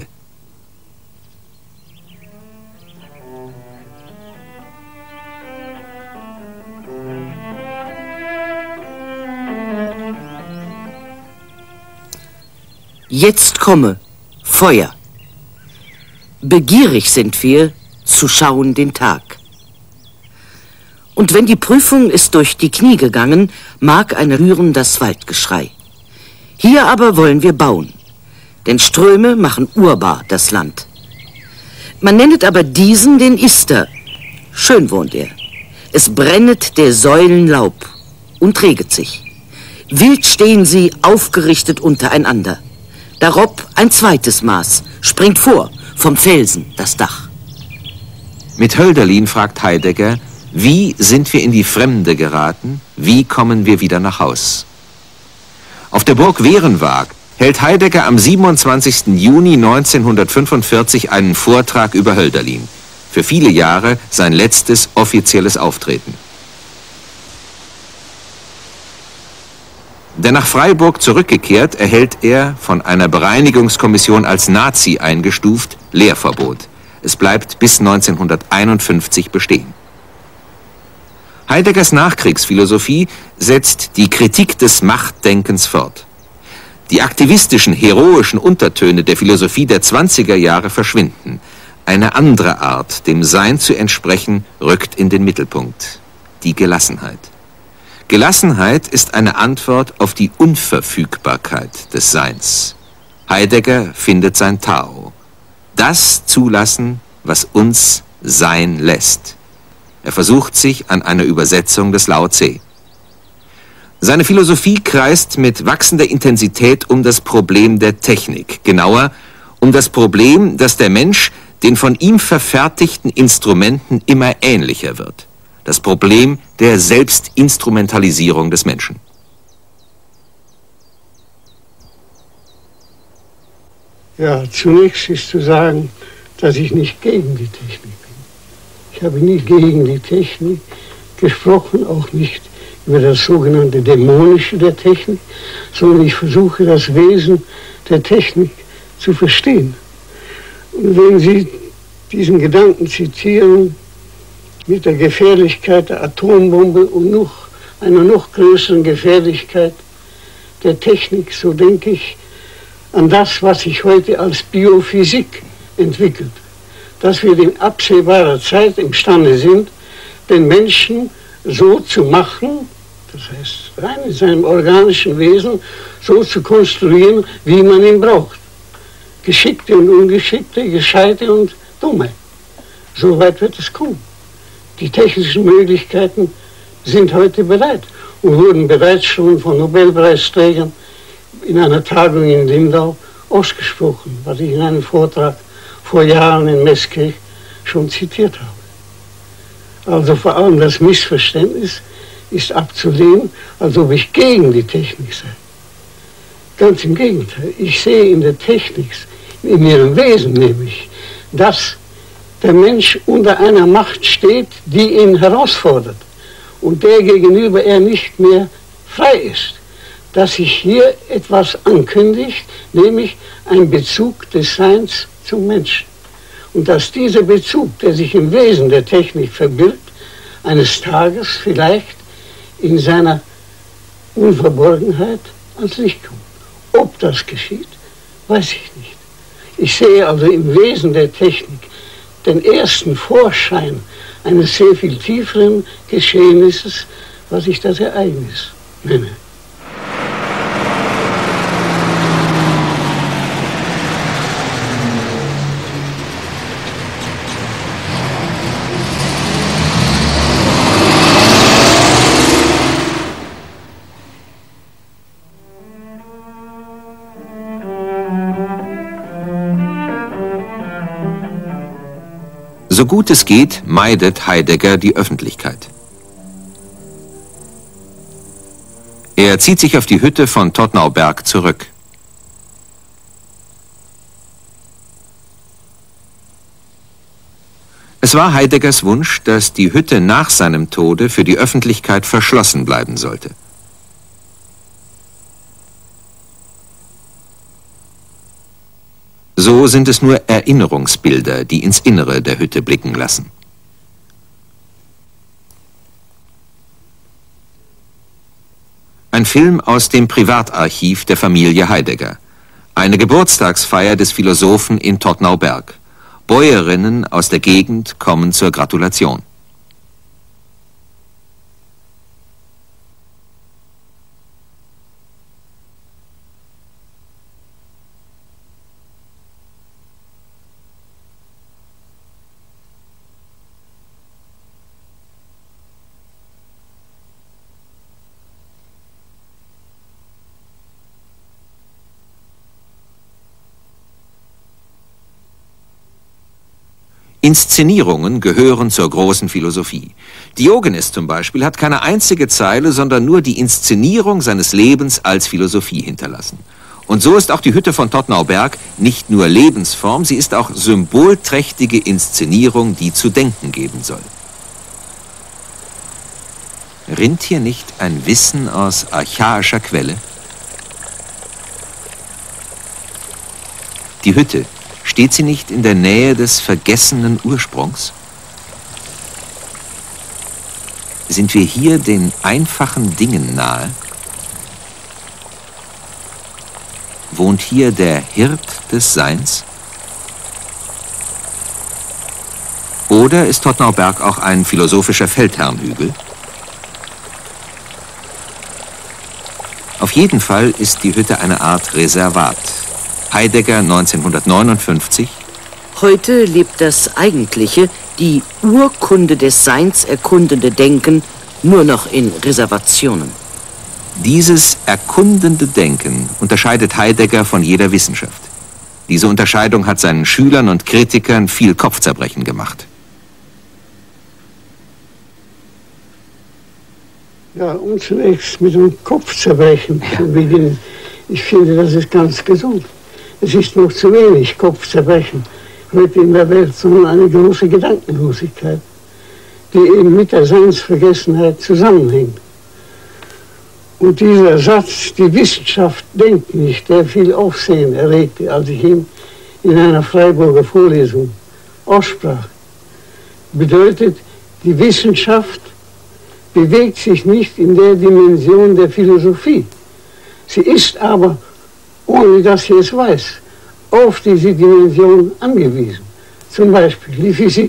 Jetzt komme, Feuer. Begierig sind wir, zu schauen den Tag. Und wenn die Prüfung ist durch die Knie gegangen, mag einer rühren das Waldgeschrei. Hier aber wollen wir bauen, denn Ströme machen urbar das Land. Man nennet aber diesen den Ister. Schön wohnt er. Es brennet der Säulen Laub und reget sich. Wild stehen sie aufgerichtet untereinander. Darob ein zweites Maß, springt vor, vom Felsen das Dach. Mit Hölderlin fragt Heidegger, wie sind wir in die Fremde geraten, wie kommen wir wieder nach Haus? Auf der Burg Werenwag hält Heidegger am siebenundzwanzigsten Juni neunzehnhundertfünfundvierzig einen Vortrag über Hölderlin, für viele Jahre sein letztes offizielles Auftreten. Der nach Freiburg zurückgekehrt, erhält er, von einer Bereinigungskommission als Nazi eingestuft, Lehrverbot. Es bleibt bis neunzehnhunderteinundfünfzig bestehen. Heideggers Nachkriegsphilosophie setzt die Kritik des Machtdenkens fort. Die aktivistischen, heroischen Untertöne der Philosophie der zwanziger Jahre verschwinden. Eine andere Art, dem Sein zu entsprechen, rückt in den Mittelpunkt: die Gelassenheit. Gelassenheit ist eine Antwort auf die Unverfügbarkeit des Seins. Heidegger findet sein Tao: das zulassen, was uns sein lässt. Er versucht sich an einer Übersetzung des Lao Tse. Seine Philosophie kreist mit wachsender Intensität um das Problem der Technik, genauer um das Problem, dass der Mensch den von ihm verfertigten Instrumenten immer ähnlicher wird. Das Problem der Selbstinstrumentalisierung des Menschen. Ja, zunächst ist zu sagen, dass ich nicht gegen die Technik bin. Ich habe nicht gegen die Technik gesprochen, auch nicht über das sogenannte Dämonische der Technik, sondern ich versuche, das Wesen der Technik zu verstehen. Und wenn Sie diesen Gedanken zitieren, mit der Gefährlichkeit der Atombombe und noch einer noch größeren Gefährlichkeit der Technik, so denke ich an das, was sich heute als Biophysik entwickelt. Dass wir in absehbarer Zeit imstande sind, den Menschen so zu machen, das heißt rein in seinem organischen Wesen, so zu konstruieren, wie man ihn braucht. Geschickte und Ungeschickte, Gescheite und Dumme. So weit wird es kommen. Die technischen Möglichkeiten sind heute bereit und wurden bereits schon von Nobelpreisträgern in einer Tagung in Lindau ausgesprochen, was ich in einem Vortrag vor Jahren in Meßkirch schon zitiert habe. Also vor allem das Missverständnis ist abzulehnen, als ob ich gegen die Technik sei. Ganz im Gegenteil, ich sehe in der Technik, in ihrem Wesen nämlich, dass der Mensch unter einer Macht steht, die ihn herausfordert und der gegenüber er nicht mehr frei ist. Dass sich hier etwas ankündigt, nämlich ein Bezug des Seins zum Menschen. Und dass dieser Bezug, der sich im Wesen der Technik verbirgt, eines Tages vielleicht in seiner Unverborgenheit ans Licht kommt. Ob das geschieht, weiß ich nicht. Ich sehe also im Wesen der Technik den ersten Vorschein eines sehr viel tieferen Geschehnisses, was ich das Ereignis nenne. So gut es geht, meidet Heidegger die Öffentlichkeit. Er zieht sich auf die Hütte von Todtnauberg zurück. Es war Heideggers Wunsch, dass die Hütte nach seinem Tode für die Öffentlichkeit verschlossen bleiben sollte. So sind es nur Erinnerungsbilder, die ins Innere der Hütte blicken lassen. Ein Film aus dem Privatarchiv der Familie Heidegger. Eine Geburtstagsfeier des Philosophen in Todtnauberg. Bäuerinnen aus der Gegend kommen zur Gratulation. Inszenierungen gehören zur großen Philosophie. Diogenes zum Beispiel hat keine einzige Zeile, sondern nur die Inszenierung seines Lebens als Philosophie hinterlassen. Und so ist auch die Hütte von Todtnauberg nicht nur Lebensform, sie ist auch symbolträchtige Inszenierung, die zu denken geben soll. Rinnt hier nicht ein Wissen aus archaischer Quelle? Die Hütte, steht sie nicht in der Nähe des vergessenen Ursprungs? Sind wir hier den einfachen Dingen nahe? Wohnt hier der Hirt des Seins? Oder ist Todtnauberg auch ein philosophischer Feldherrnhügel? Auf jeden Fall ist die Hütte eine Art Reservat. Heidegger neunzehnhundertneunundfünfzig. Heute lebt das eigentliche, die Urkunde des Seins erkundende Denken nur noch in Reservationen. Dieses erkundende Denken unterscheidet Heidegger von jeder Wissenschaft. Diese Unterscheidung hat seinen Schülern und Kritikern viel Kopfzerbrechen gemacht. Ja, um zunächst mit dem Kopfzerbrechen zu beginnen. Ich finde, das ist ganz gesund. Es ist noch zu wenig Kopfzerbrechen heute in der Welt, sondern eine große Gedankenlosigkeit, die eben mit der Seinsvergessenheit zusammenhängt. Und dieser Satz, die Wissenschaft denkt nicht, der viel Aufsehen erregte, als ich ihn in einer Freiburger Vorlesung aussprach, bedeutet, die Wissenschaft bewegt sich nicht in der Dimension der Philosophie. Sie ist aber, ohne dass sie es weiß, auf diese Dimension angewiesen. Zum Beispiel die Physik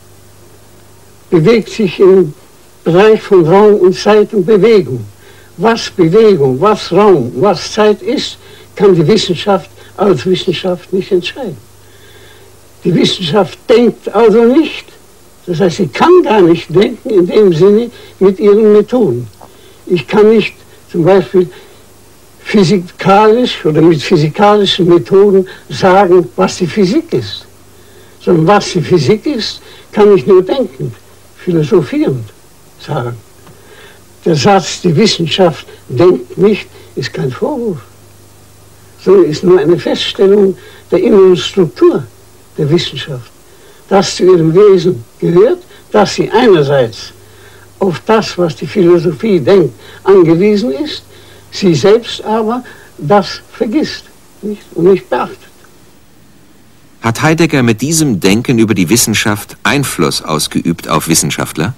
bewegt sich im Bereich von Raum und Zeit und Bewegung. Was Bewegung, was Raum, was Zeit ist, kann die Wissenschaft als Wissenschaft nicht entscheiden. Die Wissenschaft denkt also nicht. Das heißt, sie kann gar nicht denken in dem Sinne mit ihren Methoden. Ich kann nicht zum Beispiel physikalisch oder mit physikalischen Methoden sagen, was die Physik ist. Sondern was die Physik ist, kann ich nur denkend, philosophierend sagen. Der Satz, die Wissenschaft denkt nicht, ist kein Vorwurf, sondern ist nur eine Feststellung der inneren Struktur der Wissenschaft. Das zu ihrem Wesen gehört, dass sie einerseits auf das, was die Philosophie denkt, angewiesen ist, sie selbst aber das vergisst nicht, und nicht beachtet. Hat Heidegger mit diesem Denken über die Wissenschaft Einfluss ausgeübt auf Wissenschaftler?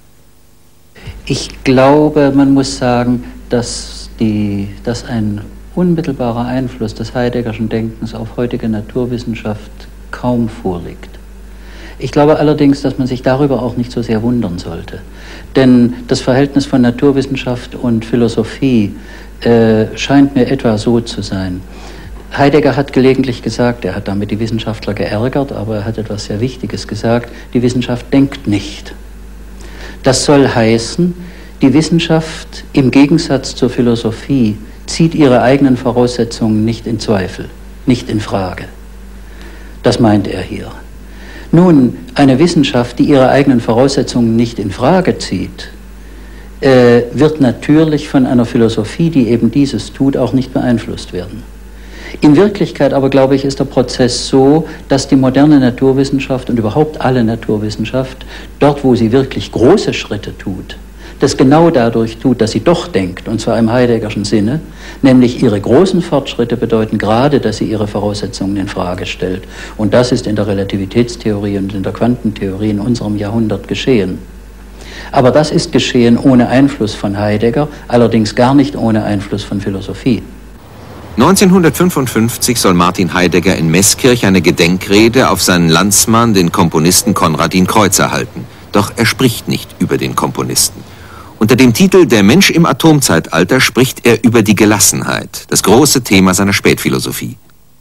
Ich glaube, man muss sagen, dass, die, dass ein unmittelbarer Einfluss des Heideggerschen Denkens auf heutige Naturwissenschaft kaum vorliegt. Ich glaube allerdings, dass man sich darüber auch nicht so sehr wundern sollte. Denn das Verhältnis von Naturwissenschaft und Philosophie äh, scheint mir etwa so zu sein. Heidegger hat gelegentlich gesagt, er hat damit die Wissenschaftler geärgert, aber er hat etwas sehr Wichtiges gesagt, die Wissenschaft denkt nicht. Das soll heißen, die Wissenschaft im Gegensatz zur Philosophie zieht ihre eigenen Voraussetzungen nicht in Zweifel, nicht in Frage. Das meint er hier. Nun, eine Wissenschaft, die ihre eigenen Voraussetzungen nicht in Frage zieht, äh, wird natürlich von einer Philosophie, die eben dieses tut, auch nicht beeinflusst werden. In Wirklichkeit aber, glaube ich, ist der Prozess so, dass die moderne Naturwissenschaft und überhaupt alle Naturwissenschaft, dort wo sie wirklich große Schritte tut, das genau dadurch tut, dass sie doch denkt, und zwar im Heideggerschen Sinne, nämlich ihre großen Fortschritte bedeuten gerade, dass sie ihre Voraussetzungen in Frage stellt. Und das ist in der Relativitätstheorie und in der Quantentheorie in unserem Jahrhundert geschehen. Aber das ist geschehen ohne Einfluss von Heidegger, allerdings gar nicht ohne Einfluss von Philosophie. neunzehnhundertfünfundfünfzig soll Martin Heidegger in Meßkirch eine Gedenkrede auf seinen Landsmann, den Komponisten Konradin Kreutzer, halten. Doch er spricht nicht über den Komponisten. Unter dem Titel »Der Mensch im Atomzeitalter« spricht er über die Gelassenheit, das große Thema seiner Spätphilosophie.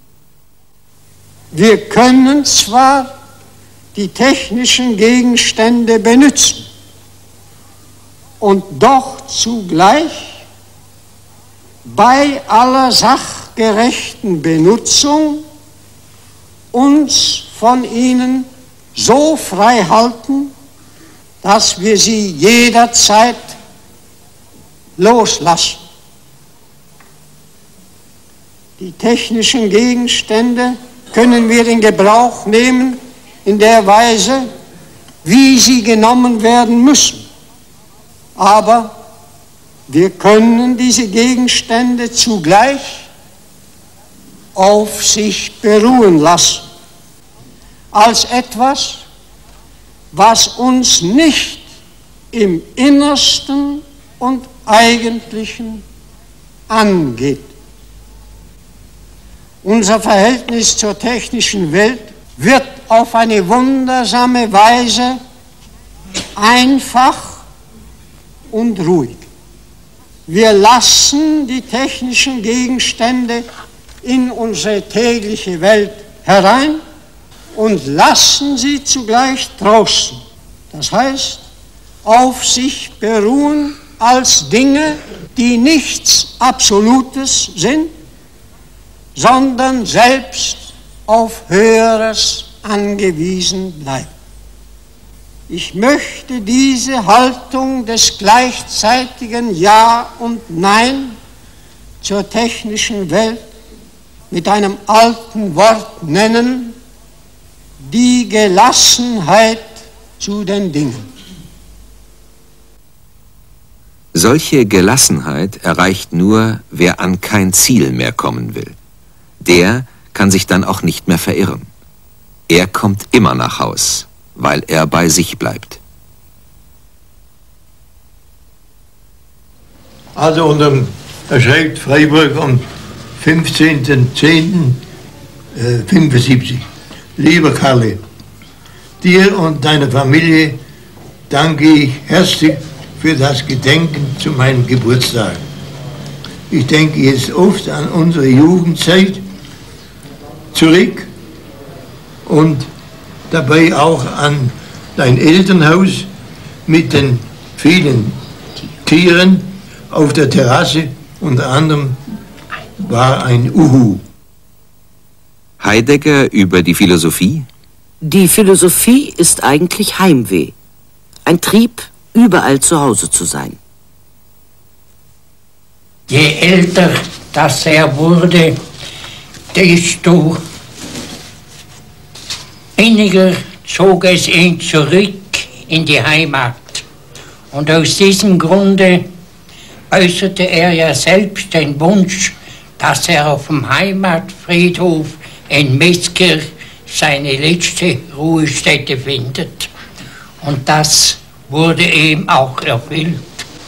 Wir können zwar die technischen Gegenstände benutzen und doch zugleich bei aller sachgerechten Benutzung uns von ihnen so frei halten, dass wir sie jederzeit loslassen. Die technischen Gegenstände können wir in Gebrauch nehmen in der Weise, wie sie genommen werden müssen. Aber wir können diese Gegenstände zugleich auf sich beruhen lassen, als etwas, was uns nicht im Innersten und Eigentlichen angeht. Unser Verhältnis zur technischen Welt wird auf eine wundersame Weise einfach und ruhig. Wir lassen die technischen Gegenstände in unsere tägliche Welt herein und lassen sie zugleich draußen. Das heißt, auf sich beruhen als Dinge, die nichts Absolutes sind, sondern selbst auf Höheres angewiesen bleiben. Ich möchte diese Haltung des gleichzeitigen Ja und Nein zur technischen Welt mit einem alten Wort nennen: die Gelassenheit zu den Dingen. Solche Gelassenheit erreicht nur, wer an kein Ziel mehr kommen will. Der kann sich dann auch nicht mehr verirren. Er kommt immer nach Haus, weil er bei sich bleibt. Also unter dem, er schreibt Freiburg am fünfzehnten zehnten fünfundsiebzig. Lieber Karle, dir und deiner Familie danke ich herzlich für das Gedenken zu meinem Geburtstag. Ich denke jetzt oft an unsere Jugendzeit zurück und dabei auch an dein Elternhaus mit den vielen Tieren auf der Terrasse. Unter anderem war ein Uhu. Heidegger über die Philosophie? Die Philosophie ist eigentlich Heimweh. Ein Trieb, überall zu Hause zu sein. Je älter das er wurde, desto weniger zog es ihn zurück in die Heimat. Und aus diesem Grunde äußerte er ja selbst den Wunsch, dass er auf dem Heimatfriedhof in Metzger seine letzte Ruhestätte findet. Und das wurde ihm auch erfüllt.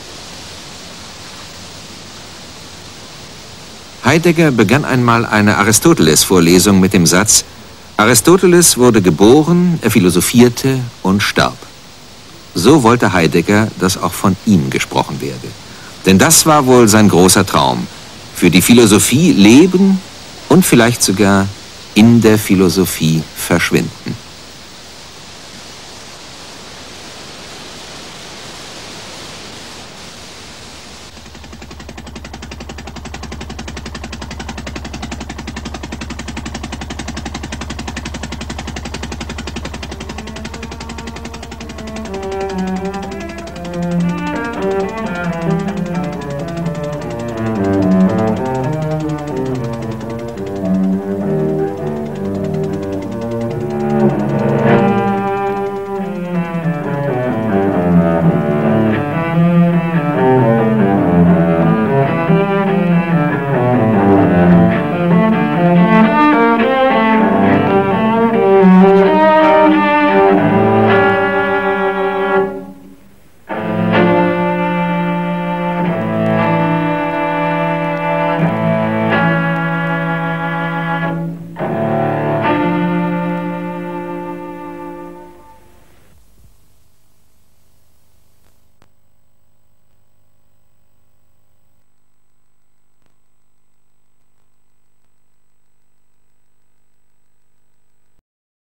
Heidegger begann einmal eine Aristoteles-Vorlesung mit dem Satz: Aristoteles wurde geboren, er philosophierte und starb. So wollte Heidegger, dass auch von ihm gesprochen werde. Denn das war wohl sein großer Traum: für die Philosophie leben und vielleicht sogar in der Philosophie verschwinden.